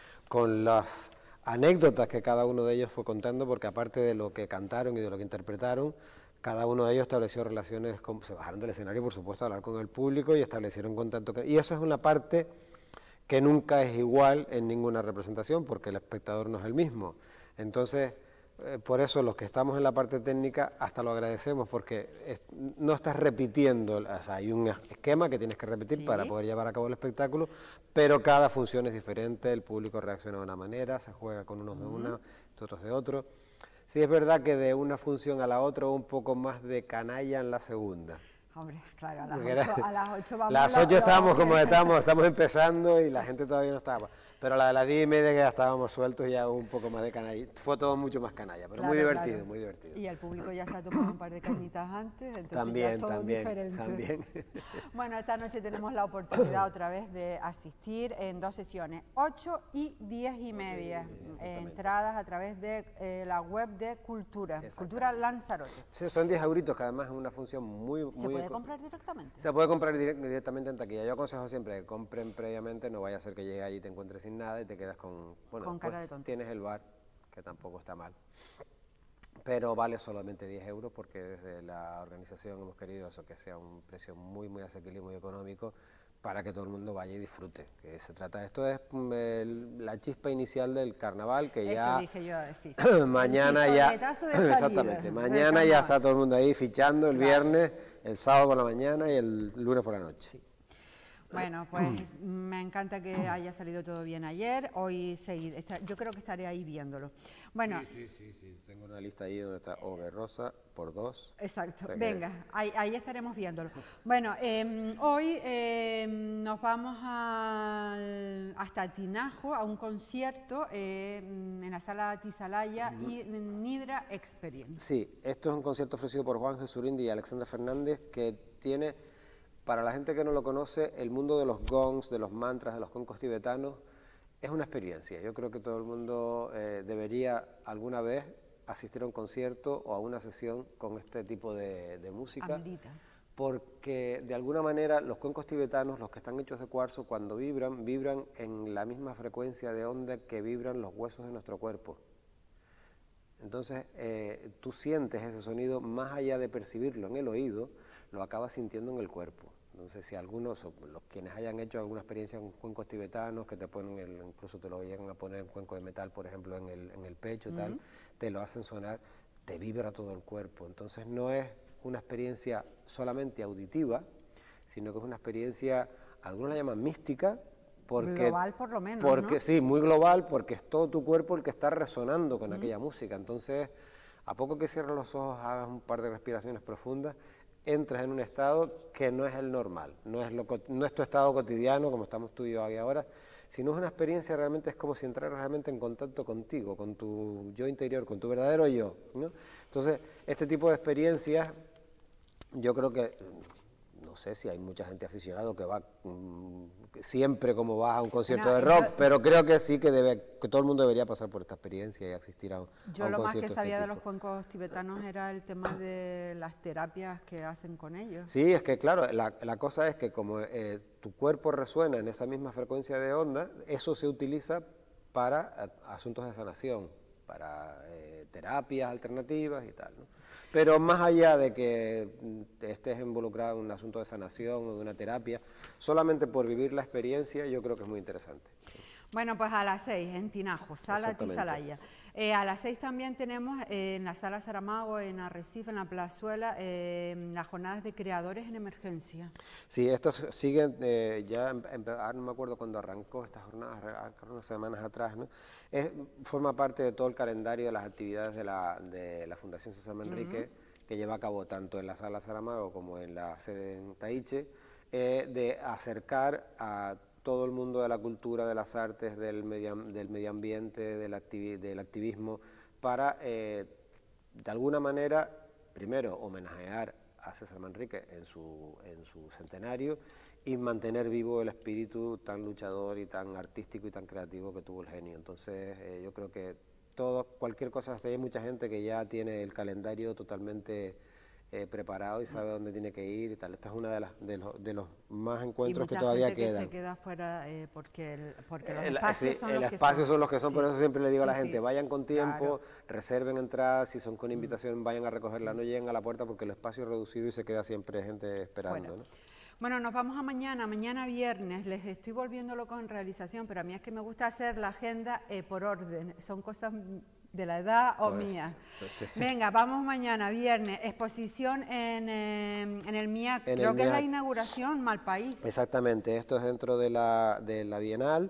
con las anécdotas que cada uno de ellos fue contando, porque aparte de lo que cantaron y de lo que interpretaron, cada uno de ellos estableció relaciones, se bajaron del escenario, por supuesto, a hablar con el público y establecieron contacto. Y eso es una parte que nunca es igual en ninguna representación, porque el espectador no es el mismo. Entonces, por eso los que estamos en la parte técnica hasta lo agradecemos, porque no estás repitiendo, o sea, hay un esquema que tienes que repetir para poder llevar a cabo el espectáculo, pero cada función es diferente, el público reacciona de una manera, se juega con unos de una, otros de otro. Sí, es verdad que de una función a la otra un poco más de canalla en la segunda. Hombre, claro, a las 8 vamos. Las 8 estábamos como estamos empezando y la gente todavía no estaba. Pero a las 10:30 que ya estábamos sueltos, ya un poco más de canalla. Fue todo mucho más canalla, pero claro, muy divertido, muy divertido. Y el público ya se ha tomado un par de cañitas antes, entonces también, ya es todo diferente. También. Bueno, esta noche tenemos la oportunidad otra vez de asistir en 2 sesiones, 8 y 10:30. Entradas a través de la web de Cultura Lanzarote. Sí, son 10 euritos, que además es una función muy... ¿Se puede comprar directamente? Se puede comprar directamente en taquilla. Yo aconsejo siempre que compren previamente, no vaya a ser que llegue allí y te encuentres sin nada y te quedas con... Bueno, con cara de tonto. Tienes el bar, que tampoco está mal. Pero vale solamente 10 euros porque desde la organización hemos querido eso, que sea un precio muy asequible y muy económico para que todo el mundo vaya y disfrute. Que se trata, esto es la chispa inicial del carnaval, que ya... Eso dije yo, sí. Mañana ya... Exactamente, mañana ya está todo el mundo ahí fichando, el viernes, el sábado por la mañana y el lunes por la noche. Sí. Bueno, pues me encanta que haya salido todo bien ayer, hoy seguir, yo creo que estaré ahí viéndolo. Bueno, sí, tengo una lista ahí donde está Ove Rosa por 2. Exacto, o sea venga, ahí estaremos viéndolo. Bueno, hoy nos vamos hasta Tinajo a un concierto en la sala Tizalaya y Nidra Experience. Sí, esto es un concierto ofrecido por Juan Jesurindi y Alexandra Fernández, que tiene... Para la gente que no lo conoce, el mundo de los gongs, de los mantras, de los cuencos tibetanos, es una experiencia. Yo creo que todo el mundo debería alguna vez asistir a un concierto o a una sesión con este tipo de música. Amerita. porque de alguna manera los cuencos tibetanos, los que están hechos de cuarzo, cuando vibran, vibran en la misma frecuencia de onda que vibran los huesos de nuestro cuerpo. Entonces, tú sientes ese sonido, más allá de percibirlo en el oído, lo acabas sintiendo en el cuerpo. Entonces, si algunos, los quienes hayan hecho alguna experiencia con cuencos tibetanos, que te ponen, incluso te lo llegan a poner en cuenco de metal, por ejemplo, en el pecho, tal, te lo hacen sonar, te vibra todo el cuerpo. Entonces, no es una experiencia solamente auditiva, sino que es una experiencia, algunos la llaman mística, porque, global por lo menos, porque, ¿no? Sí, muy global, porque es todo tu cuerpo el que está resonando con aquella música. Entonces, a poco que cierres los ojos, hagas un par de respiraciones profundas, entras en un estado que no es el normal, no es tu estado cotidiano, como estamos tú y yo aquí ahora, sino es una experiencia realmente, es como si entraras realmente en contacto contigo, con tu yo interior, con tu verdadero yo, ¿no? Entonces, este tipo de experiencias, yo creo que, no sé si hay mucha gente aficionada que va siempre como vas a un concierto de rock, pero creo que sí que todo el mundo debería pasar por esta experiencia y asistir a un concierto. Yo lo más que sabía de los cuencos tibetanos era el tema de las terapias que hacen con ellos. Sí, es que claro, la cosa es que como tu cuerpo resuena en esa misma frecuencia de onda, eso se utiliza para asuntos de sanación, para terapias alternativas y tal, ¿no? Pero más allá de que estés involucrado en un asunto de sanación o de una terapia, solamente por vivir la experiencia, yo creo que es muy interesante. Bueno, pues a las 6 en Tinajo, Sala Tisalaya. A las 6 también tenemos en la Sala Saramago, en Arrecife, en la Plazuela, las jornadas de creadores en emergencia. Sí, estos siguen, ahora no me acuerdo cuándo arrancó estas jornadas, unas semanas atrás, ¿no? Forma parte de todo el calendario de las actividades de la Fundación César Manrique, que lleva a cabo tanto en la Sala Saramago como en la sede en Taiche, de acercar a todo el mundo de la cultura, de las artes, del medio ambiente, del activismo, para, de alguna manera, primero, homenajear a César Manrique en su centenario y mantener vivo el espíritu tan luchador y tan artístico y tan creativo que tuvo el genio. Entonces, yo creo que cualquier cosa, hay mucha gente que ya tiene el calendario totalmente preparado y sabe dónde tiene que ir y tal. Esta es una de los más encuentros que todavía quedan. Y mucha gente que se queda fuera porque los espacios son los que son. Los espacios son los que son, por eso siempre le digo a la gente, vayan con tiempo, reserven entradas, si son con invitación vayan a recogerla, no lleguen a la puerta porque el espacio es reducido y se queda siempre gente esperando, ¿no? Bueno, nos vamos a mañana viernes, les estoy volviendo loco en realización, pero a mí es que me gusta hacer la agenda por orden, son cosas de la edad o mía. Sí. Venga, vamos mañana, viernes, exposición en el MIAC, creo que es la inauguración, Malpaís. Exactamente, esto es dentro de la Bienal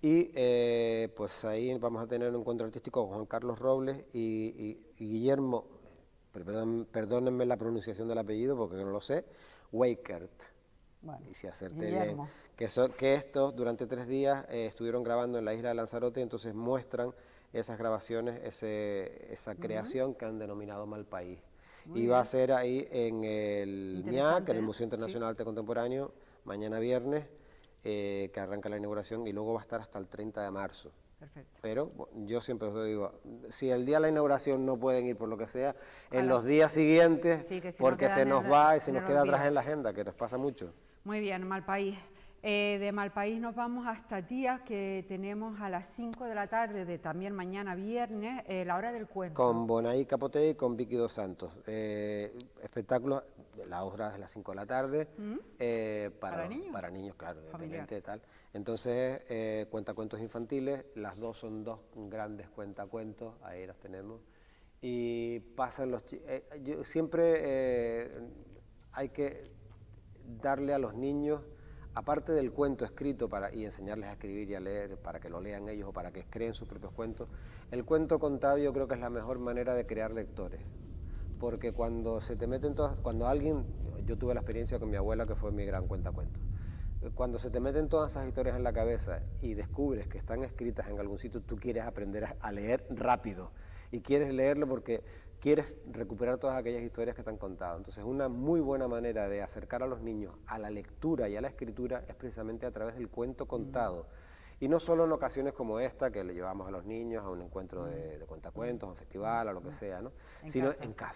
y pues ahí vamos a tener un encuentro artístico con Juan Carlos Robles y Guillermo, perdónenme la pronunciación del apellido porque no lo sé, Weikert. Bueno, y si acerté bien, que estos durante 3 días estuvieron grabando en la isla de Lanzarote, entonces muestran esas grabaciones, esa creación que han denominado Malpaís. Y va a ser ahí en el MIAC, en el Museo Internacional de Arte Contemporáneo, mañana viernes, que arranca la inauguración y luego va a estar hasta el 30 de marzo. Perfecto. Pero yo siempre os digo, si el día de la inauguración no pueden ir por lo que sea, en los días siguientes, porque se nos va y se nos queda atrás en la agenda, que nos pasa mucho. Muy bien, Malpaís. De Malpaís nos vamos hasta Tías, que tenemos a las 5 de la tarde de también mañana viernes, la hora del cuento. Con Bonaí Capote y con Vicky Dos Santos. Espectáculos, la hora de las 5 de la tarde, para niños, claro, evidentemente, tal. Entonces, cuentacuentos infantiles, las dos son 2 grandes cuentacuentos, ahí las tenemos. Y pasan siempre hay que darle a los niños, aparte del cuento escrito y enseñarles a escribir y a leer para que lo lean ellos o para que creen sus propios cuentos, el cuento contado yo creo que es la mejor manera de crear lectores. Porque cuando se te meten yo tuve la experiencia con mi abuela que fue mi gran cuentacuentos. Cuando se te meten todas esas historias en la cabeza y descubres que están escritas en algún sitio, tú quieres aprender a leer rápido y quieres leerlo porque quieres recuperar todas aquellas historias que te han contado. Entonces, una muy buena manera de acercar a los niños a la lectura y a la escritura es precisamente a través del cuento contado. Y no solo en ocasiones como esta, que le llevamos a los niños a un encuentro de cuentacuentos, a un festival, a lo que sea, ¿no? Sino en casa.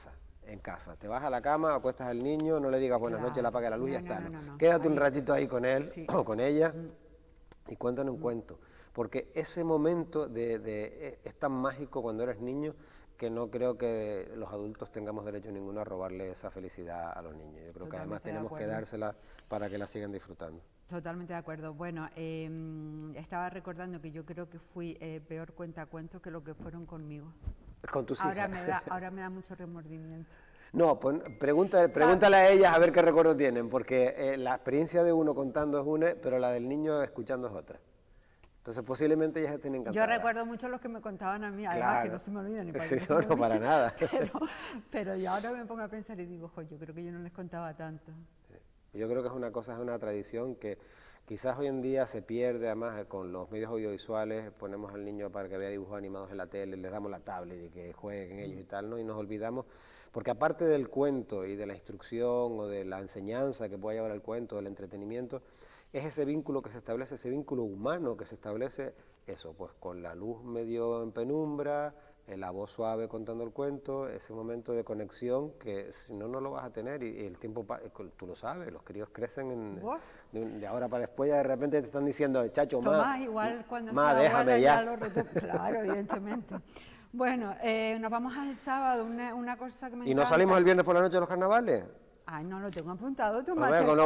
en casa. Te vas a la cama, acuestas al niño, no le digas buenas noches, le apaga la luz y ya está. No. Quédate un ratito ahí con él o con ella y cuéntanos un cuento. Porque ese momento es tan mágico cuando eres niño que no creo que los adultos tengamos derecho ninguno a robarle esa felicidad a los niños. Yo creo que además tenemos que dársela para que la sigan disfrutando. Totalmente de acuerdo. Bueno, estaba recordando que yo creo que fui peor cuentacuentos que lo que fueron conmigo. Con tus hijas. Ahora me da mucho remordimiento. No, pues pregúntale a ellas a ver qué recuerdo tienen, porque la experiencia de uno contando es una, pero la del niño escuchando es otra. Entonces posiblemente ellas estén encantadas. Yo recuerdo mucho los que me contaban a mí, además claro, que no se me olvidan. No, para nada. Pero yo ahora me pongo a pensar y digo, yo creo que yo no les contaba tanto. Yo creo que es una tradición que quizás hoy en día se pierde, además con los medios audiovisuales, ponemos al niño para que vea dibujos animados en la tele, les damos la tablet y que jueguen ellos y tal, ¿no? Y nos olvidamos, porque aparte del cuento y de la instrucción o de la enseñanza que pueda llevar el cuento, del entretenimiento, es ese vínculo que se establece, ese vínculo humano que se establece, eso, pues con la luz medio en penumbra, la voz suave contando el cuento, ese momento de conexión que si no, no lo vas a tener y el tiempo, tú lo sabes, los críos crecen de ahora para después, ya de repente te están diciendo, chacho, Tomás, igual cuando sea déjame ya lo claro, evidentemente. Bueno, nos vamos al sábado, una cosa que me encanta. ¿Y no salimos el viernes por la noche de los carnavales? Ay, no lo tengo apuntado, Tomás. ¿Cómo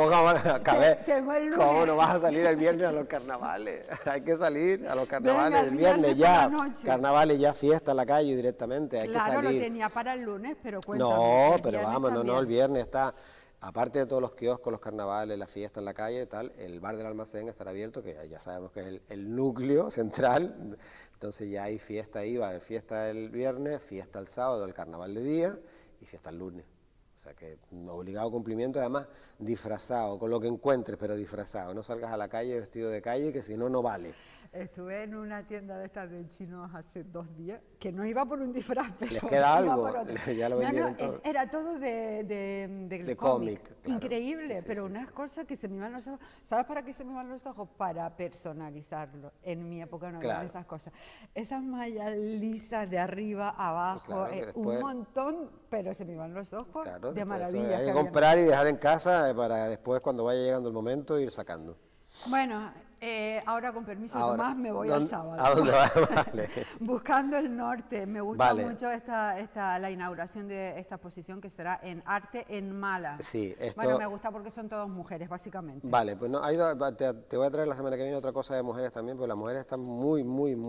no vas a salir el viernes a los carnavales? Hay que salir a los carnavales el viernes ya. Carnavales ya, fiesta en la calle directamente. Hay que salir. Lo tenía para el lunes, pero cuéntame. No, pero vamos, no, el viernes está. Aparte de todos los kioscos, los carnavales, la fiesta en la calle y tal, el bar del almacén estará abierto, que ya sabemos que es el núcleo central. Entonces ya hay fiesta ahí, va a haber fiesta el viernes, fiesta el sábado, el carnaval de día y fiesta el lunes. O sea que obligado cumplimiento, además disfrazado, con lo que encuentres, pero disfrazado. No salgas a la calle vestido de calle, que si no, no vale. Estuve en una tienda de estas de chinos hace 2 días, que no iba por un disfraz, pero ¿les queda algo? Ya lo vendieron todo. Era todo de cómic. Claro. Increíble, pero unas cosas que se me iban los ojos. ¿Sabes para qué se me iban los ojos? Para personalizarlo. En mi época no había esas cosas. Esas mallas lisas de arriba a abajo, después, un montón, pero se me iban los ojos de maravilla. Hay que comprar y dejar en casa para después, cuando vaya llegando el momento, ir sacando. Bueno, ahora con permiso de Tomás me voy al sábado. ¿A dónde vas? Vale. Buscando el norte. Me gusta mucho la inauguración de esta exposición que será en Arte en Mala. Sí, Bueno, me gusta porque son todas mujeres, básicamente. Vale, pues no, te voy a traer la semana que viene otra cosa de mujeres también, porque las mujeres están muy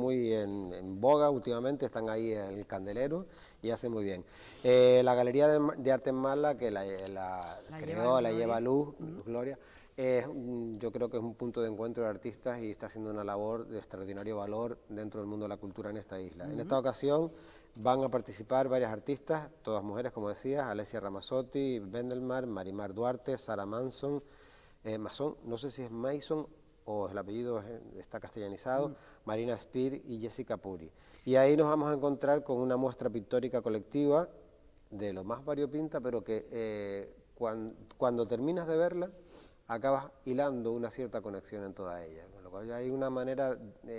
en boga últimamente, están ahí en el candelero y hacen muy bien. La Galería de Arte en Mala, que la lleva Luz, Gloria. Yo creo que es un punto de encuentro de artistas y está haciendo una labor de extraordinario valor dentro del mundo de la cultura en esta isla. En esta ocasión van a participar varias artistas, todas mujeres, como decías, Alessia Ramazzotti, Vendelmar, Marimar Duarte, Sara Manson, no sé si es Mason o el apellido está castellanizado, Marina Spear y Jessica Puri. Y ahí nos vamos a encontrar con una muestra pictórica colectiva de lo más variopinta, pero que cuando terminas de verla, acabas hilando una cierta conexión en toda ella, con lo cual hay una manera,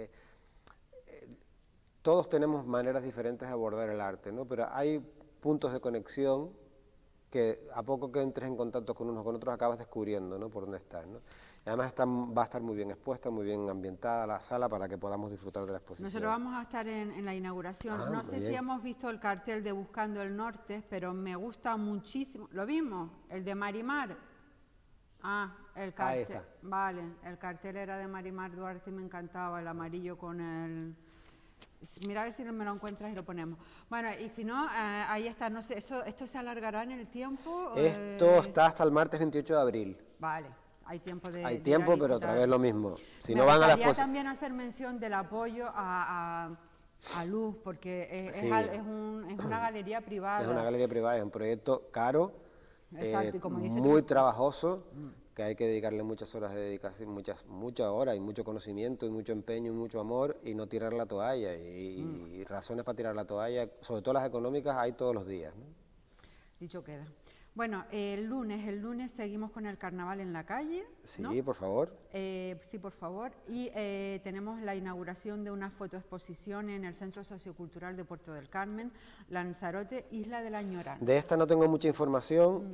todos tenemos maneras diferentes de abordar el arte, ¿no? Pero hay puntos de conexión que a poco que entres en contacto con unos con otros acabas descubriendo, ¿no? Por dónde estás, ¿no? Y además va a estar muy bien expuesta, muy bien ambientada la sala para que podamos disfrutar de la exposición. Nosotros vamos a estar en la inauguración. No sé si hemos visto el cartel de Buscando el Norte, pero me gusta muchísimo. ¿Lo vimos? El de Marimar. El cartel. Vale, el cartel era de Marimar Duarte y me encantaba, el amarillo con el... Mira a ver si me lo encuentras y lo ponemos. Bueno, y si no, ahí está, no sé, ¿esto se alargará en el tiempo? Esto está hasta el martes 28 de abril. Vale, hay tiempo de... Hay tiempo, pero otra vez lo mismo. Si no van a las también hacer mención del apoyo a Luz, porque es una galería privada. Es una galería privada, es un proyecto caro. Exacto, y como dice muy trabajoso, que hay que dedicarle muchas horas de dedicación, muchas horas y mucho conocimiento y mucho empeño y mucho amor y no tirar la toalla y razones para tirar la toalla, sobre todo las económicas, hay todos los días, ¿no? Dicho queda. Bueno, el lunes seguimos con el carnaval en la calle, ¿no? Sí, por favor. Sí, por favor. Y tenemos la inauguración de una fotoexposición en el Centro Sociocultural de Puerto del Carmen, Lanzarote, Isla de la Añoranza. De esta no tengo mucha información.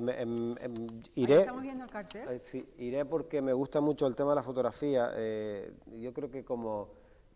Iré. Ahí estamos viendo el cartel. Sí, iré porque me gusta mucho el tema de la fotografía. Yo creo que como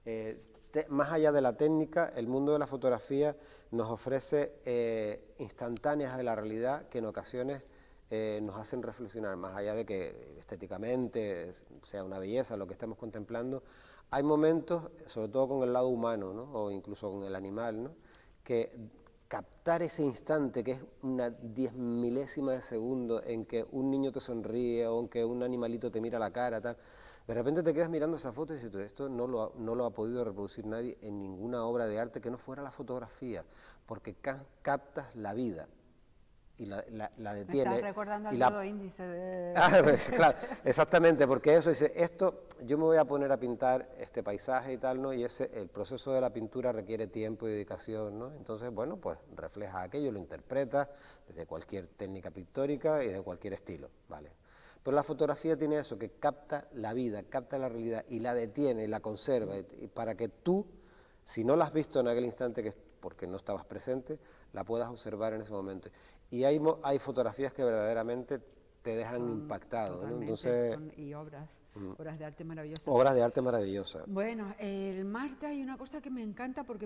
más allá de la técnica, el mundo de la fotografía nos ofrece instantáneas de la realidad que en ocasiones nos hacen reflexionar, más allá de que estéticamente sea una belleza lo que estamos contemplando. Hay momentos, sobre todo con el lado humano, ¿no? O incluso con el animal, ¿no? Que captar ese instante, que es una 10.000ª de segundo en que un niño te sonríe o en que un animalito te mira la cara, tal. De repente te quedas mirando esa foto y dices, esto no lo ha podido reproducir nadie en ninguna obra de arte que no fuera la fotografía, porque captas la vida y la detiene. Me estás recordando al dedo índice de... Pues, claro, exactamente, porque eso dice, yo me voy a poner a pintar este paisaje y tal, ¿no? Y el proceso de la pintura requiere tiempo y dedicación, ¿no? Entonces, bueno, pues refleja aquello, lo interpreta desde cualquier técnica pictórica y de cualquier estilo, ¿vale? Pero la fotografía tiene eso, que capta la vida, capta la realidad y la detiene y la conserva, y para que tú, si no la has visto en aquel instante, que es porque no estabas presente, la puedas observar en ese momento. Y hay fotografías que verdaderamente te dejan impactado, ¿no? Entonces, y obras de arte maravillosas. Obras de arte maravillosas. Bueno, el martes hay una cosa que me encanta porque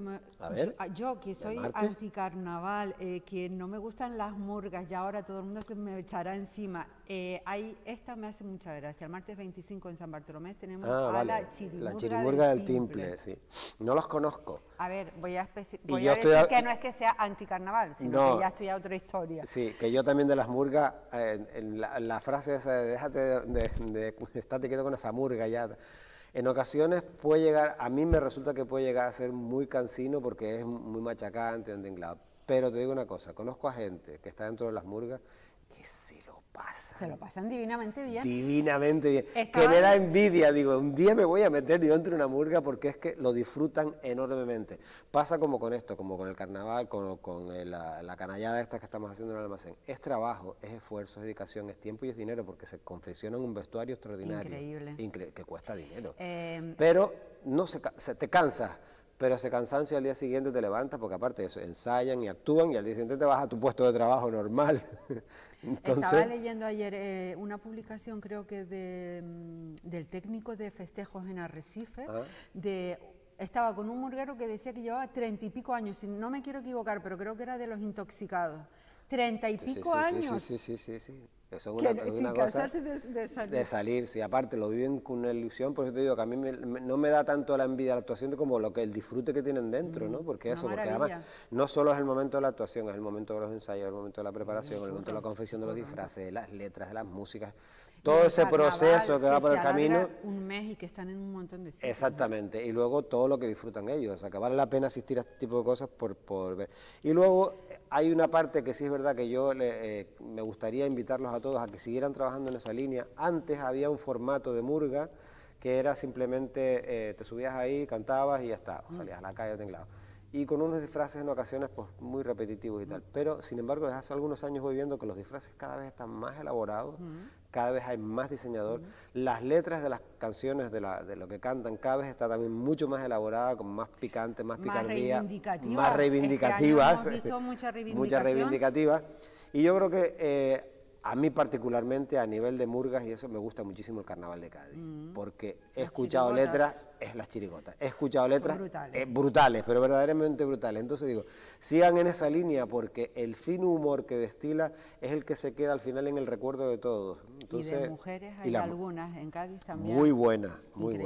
yo que soy anticarnaval, que no me gustan las murgas, y ahora todo el mundo se me echará encima. Esta me hace mucha gracia. El martes 25 en San Bartolomé tenemos la Chirimurga del Timple. Sí. No los conozco. A ver, voy a decir que no es que sea anticarnaval, sino que ya estoy a otra historia. Sí, que yo también de las murgas, la frase esa de déjate de estate quieto con esa murga ya. En ocasiones puede llegar, a mí me resulta que puede llegar a ser muy cansino porque es muy machacante, pero te digo una cosa, conozco a gente que está dentro de las murgas que se lo pasan divinamente bien. Divinamente bien. Que me da envidia, digo, un día me voy a meter yo dentro de una murga porque es que lo disfrutan enormemente. Pasa como con esto, como con el carnaval, con la canallada esta que estamos haciendo en el almacén. Es trabajo, es esfuerzo, es dedicación, es tiempo y es dinero porque se confeccionan un vestuario extraordinario. Increíble. Que cuesta dinero. Pero no te cansas. Pero ese cansancio al día siguiente te levantas porque aparte de eso, ensayan y actúan y al día siguiente te vas a tu puesto de trabajo normal. Entonces, estaba leyendo ayer una publicación, creo que del técnico de festejos en Arrecife, estaba con un murguero que decía que llevaba 30 y pico años, si no me quiero equivocar, pero creo que era de los intoxicados. 30 y pico años. Sí. Eso es una cosa de salir. Sí, aparte lo viven con una ilusión, por eso te digo que a mí no me da tanto la envidia de la actuación como el disfrute que tienen dentro, ¿no? Porque además no solo es el momento de la actuación, es el momento de los ensayos, el momento de la preparación, el momento de la confección de los disfraces, de las letras, de las músicas, todo ese proceso que va por el camino. Un mes y que están en un montón de sitios. Exactamente, y luego todo lo que disfrutan ellos, o sea que vale la pena asistir a este tipo de cosas por ver. Y luego hay una parte que sí es verdad que yo me gustaría invitarlos a todos a que siguieran trabajando en esa línea. Antes había un formato de murga que era simplemente te subías ahí, cantabas y ya está, o salías a la calle tinglado. Y con unos disfraces en ocasiones pues muy repetitivos y tal. Pero sin embargo desde hace algunos años voy viendo que los disfraces cada vez están más elaborados, cada vez hay más diseñador. Las letras de las canciones, de lo que cantan, cada vez está también mucho más elaborada, con más picante, más picardía, más reivindicativas. Hemos visto mucha reivindicación. Muchas reivindicativas. Y yo creo que a mí particularmente a nivel de murgas y eso me gusta muchísimo el carnaval de Cádiz, porque he escuchado letras, las chirigotas, he escuchado letras brutales, pero verdaderamente brutales. Entonces digo, sigan en esa línea porque el fino humor que destila es el que se queda al final en el recuerdo de todos. Entonces, y de mujeres hay algunas en Cádiz también. Muy buenas.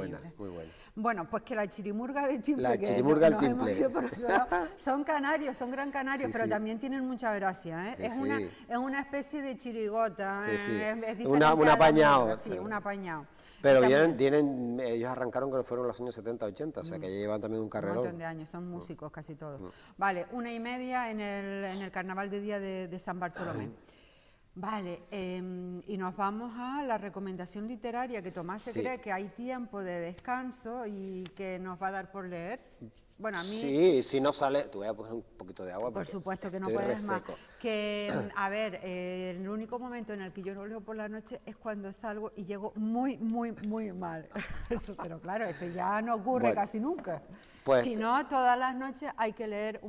Bueno, pues que la chirimurga de Timple, la chirimurga del Timple, son canarios, son gran canarios, pero también tienen mucha gracia, ¿eh? Es una especie de chirigota, es un apañado. Sí, un apañado. Pero ellos arrancaron que fueron los años 70, 80, o sea que ya llevan también un carrerón. Un montón de años, son músicos casi todos. Vale, 1:30 en el carnaval de día de San Bartolomé. Vale, y nos vamos a la recomendación literaria, que Tomás se cree que hay tiempo de descanso y que nos va a dar por leer. Bueno, a mí... Sí, si no sale, te voy a poner un poquito de agua. Por supuesto que no estoy puedes más. reseco. Que, a ver, el único momento en el que yo no leo por la noche es cuando salgo y llego muy mal. Eso, pero claro, eso ya no ocurre casi nunca. Pues, si no, todas las noches hay que leer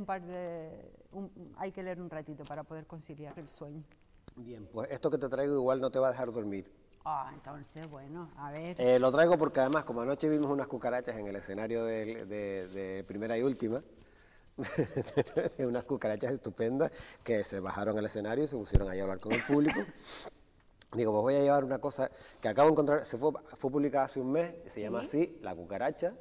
hay que leer un ratito para poder conciliar el sueño. Bien, pues esto que te traigo igual no te va a dejar dormir. Entonces, bueno, a ver. Lo traigo porque además, como anoche vimos unas cucarachas en el escenario de Primera y Última, unas cucarachas estupendas que se bajaron al escenario y se pusieron ahí a hablar con el público. Digo, pues voy a llevar una cosa que acabo de encontrar, fue publicada hace un mes, se llama así, La Cucaracha,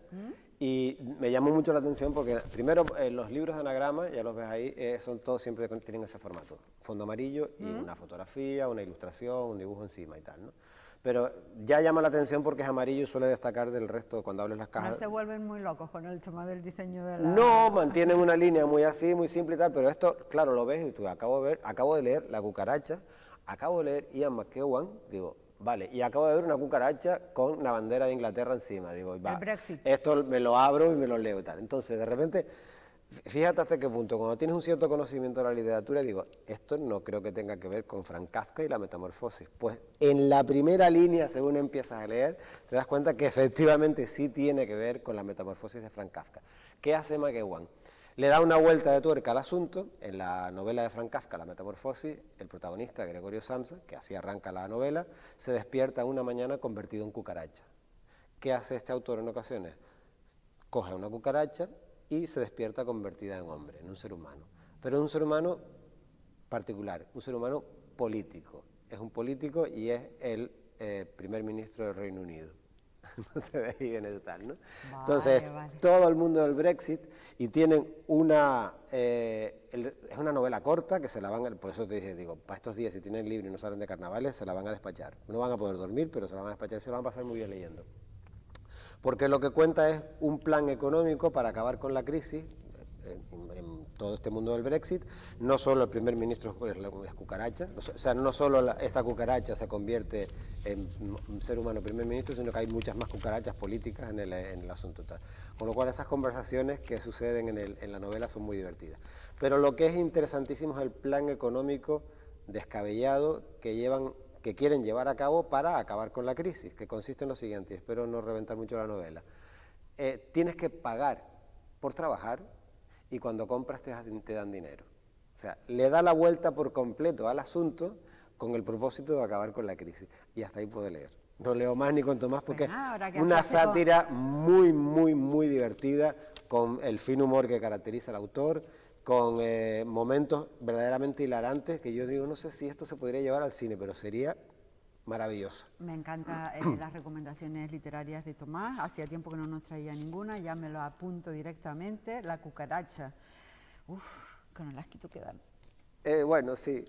y me llamó mucho la atención porque, primero, los libros de anagrama, ya los ves ahí, son todos siempre tienen ese formato, fondo amarillo y una fotografía, una ilustración, un dibujo encima y tal, ¿no? Pero ya llama la atención porque es amarillo y suele destacar del resto cuando hables las cajas. No se vuelven muy locos con el tema del diseño de la... No, mantienen una línea muy así, muy simple y tal, pero esto, claro, lo ves y tú, acabo de leer La Cucaracha, acabo de leer Ian McEwan, digo, vale, y acabo de ver una cucaracha con la bandera de Inglaterra encima, digo, va, el Brexit. Esto me lo abro y me lo leo y tal. Entonces, de repente, fíjate hasta qué punto, cuando tienes un cierto conocimiento de la literatura, digo, esto no creo que tenga que ver con Franz Kafka y la metamorfosis. Pues en la primera línea, según empiezas a leer, te das cuenta que efectivamente sí tiene que ver con la metamorfosis de Franz Kafka. ¿Qué hace McEwan? Le da una vuelta de tuerca al asunto. En la novela de Franz Kafka, La Metamorfosis, el protagonista, Gregorio Samsa, que así arranca la novela, se despierta una mañana convertido en cucaracha. ¿Qué hace este autor en ocasiones? Coge una cucaracha y se despierta convertida en hombre, en un ser humano. Pero es un ser humano particular, un ser humano político. Es un político y es el primer ministro del Reino Unido. Entonces de ahí viene tal, ¿no? Entonces, todo el mundo del Brexit, y tienen una... es una novela corta que se la van... Por eso te dije, digo, para estos días, si tienen libre y no salen de carnavales, se la van a despachar. No van a poder dormir, pero se la van a despachar y se la van a pasar muy bien leyendo. Porque lo que cuenta es un plan económico para acabar con la crisis en todo este mundo del Brexit. No solo el primer ministro es cucaracha, o sea, no solo esta cucaracha se convierte en un ser humano primer ministro, sino que hay muchas más cucarachas políticas en el asunto tal. Con lo cual esas conversaciones que suceden en la novela son muy divertidas. Pero lo que es interesantísimo es el plan económico descabellado que quieren llevar a cabo para acabar con la crisis, que consiste en lo siguiente, espero no reventar mucho la novela. Tienes que pagar por trabajar y cuando compras te dan dinero. O sea, le da la vuelta por completo al asunto con el propósito de acabar con la crisis. Y hasta ahí puedo leer. No leo más ni cuento más porque es una sátira muy divertida, con el fino humor que caracteriza al autor, con momentos verdaderamente hilarantes que yo digo, no sé si esto se podría llevar al cine, pero sería maravilloso. Me encantan las recomendaciones literarias de Tomás. Hacía tiempo que no nos traía ninguna, ya me lo apunto directamente. La Cucaracha. Uf, con el asquito que dan. Bueno, sí.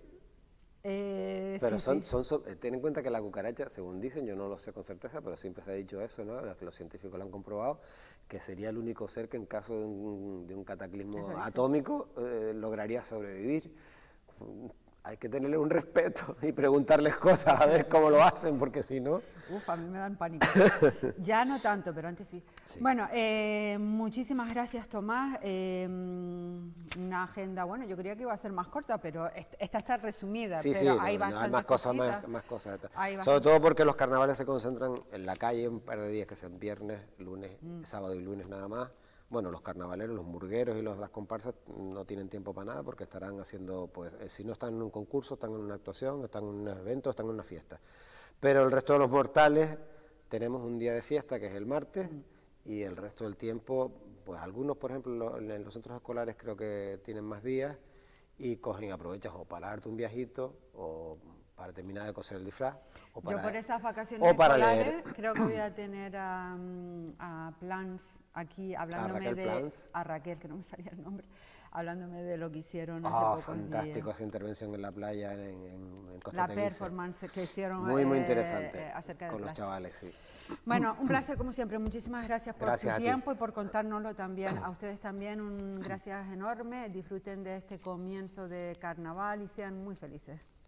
Pero sí, ten en cuenta que la cucaracha, según dicen, yo no lo sé con certeza, pero siempre se ha dicho eso, ¿no? Los científicos lo han comprobado, que sería el único ser que en caso de un cataclismo atómico lograría sobrevivir. Hay que tenerle un respeto y preguntarles cosas a ver cómo lo hacen, porque si no... Uf, a mí me dan pánico. Ya no tanto, pero antes sí. Bueno, muchísimas gracias, Tomás. Una agenda, bueno, yo creía que iba a ser más corta, pero esta está resumida. Sí, pero sí, hay hay más cosas. Sobre bastante. todo porque los carnavales se concentran en la calle un par de días, que sean viernes, lunes, sábado y lunes nada más. Bueno, los carnavaleros, los murgueros y las comparsas no tienen tiempo para nada porque estarán haciendo, pues, si no están en un concurso, están en una actuación, están en un evento, están en una fiesta. Pero el resto de los mortales tenemos un día de fiesta que es el martes y el resto del tiempo, pues algunos, por ejemplo, en los centros escolares creo que tienen más días y aprovechas o para darte un viajito o para terminar de coser el disfraz. Yo por esas vacaciones escolares creo que voy a tener a Plans aquí hablándome a Raquel, que no me salía el nombre, hablándome de lo que hicieron hace pocos fantástico días. Esa intervención en la playa en Costa La Teguise. Performance que hicieron muy interesante acerca de con los chavales, sí. Bueno, un placer como siempre, muchísimas gracias por tu tiempo y por contárnoslo también. A ustedes también un gracias enorme, disfruten de este comienzo de carnaval y sean muy felices.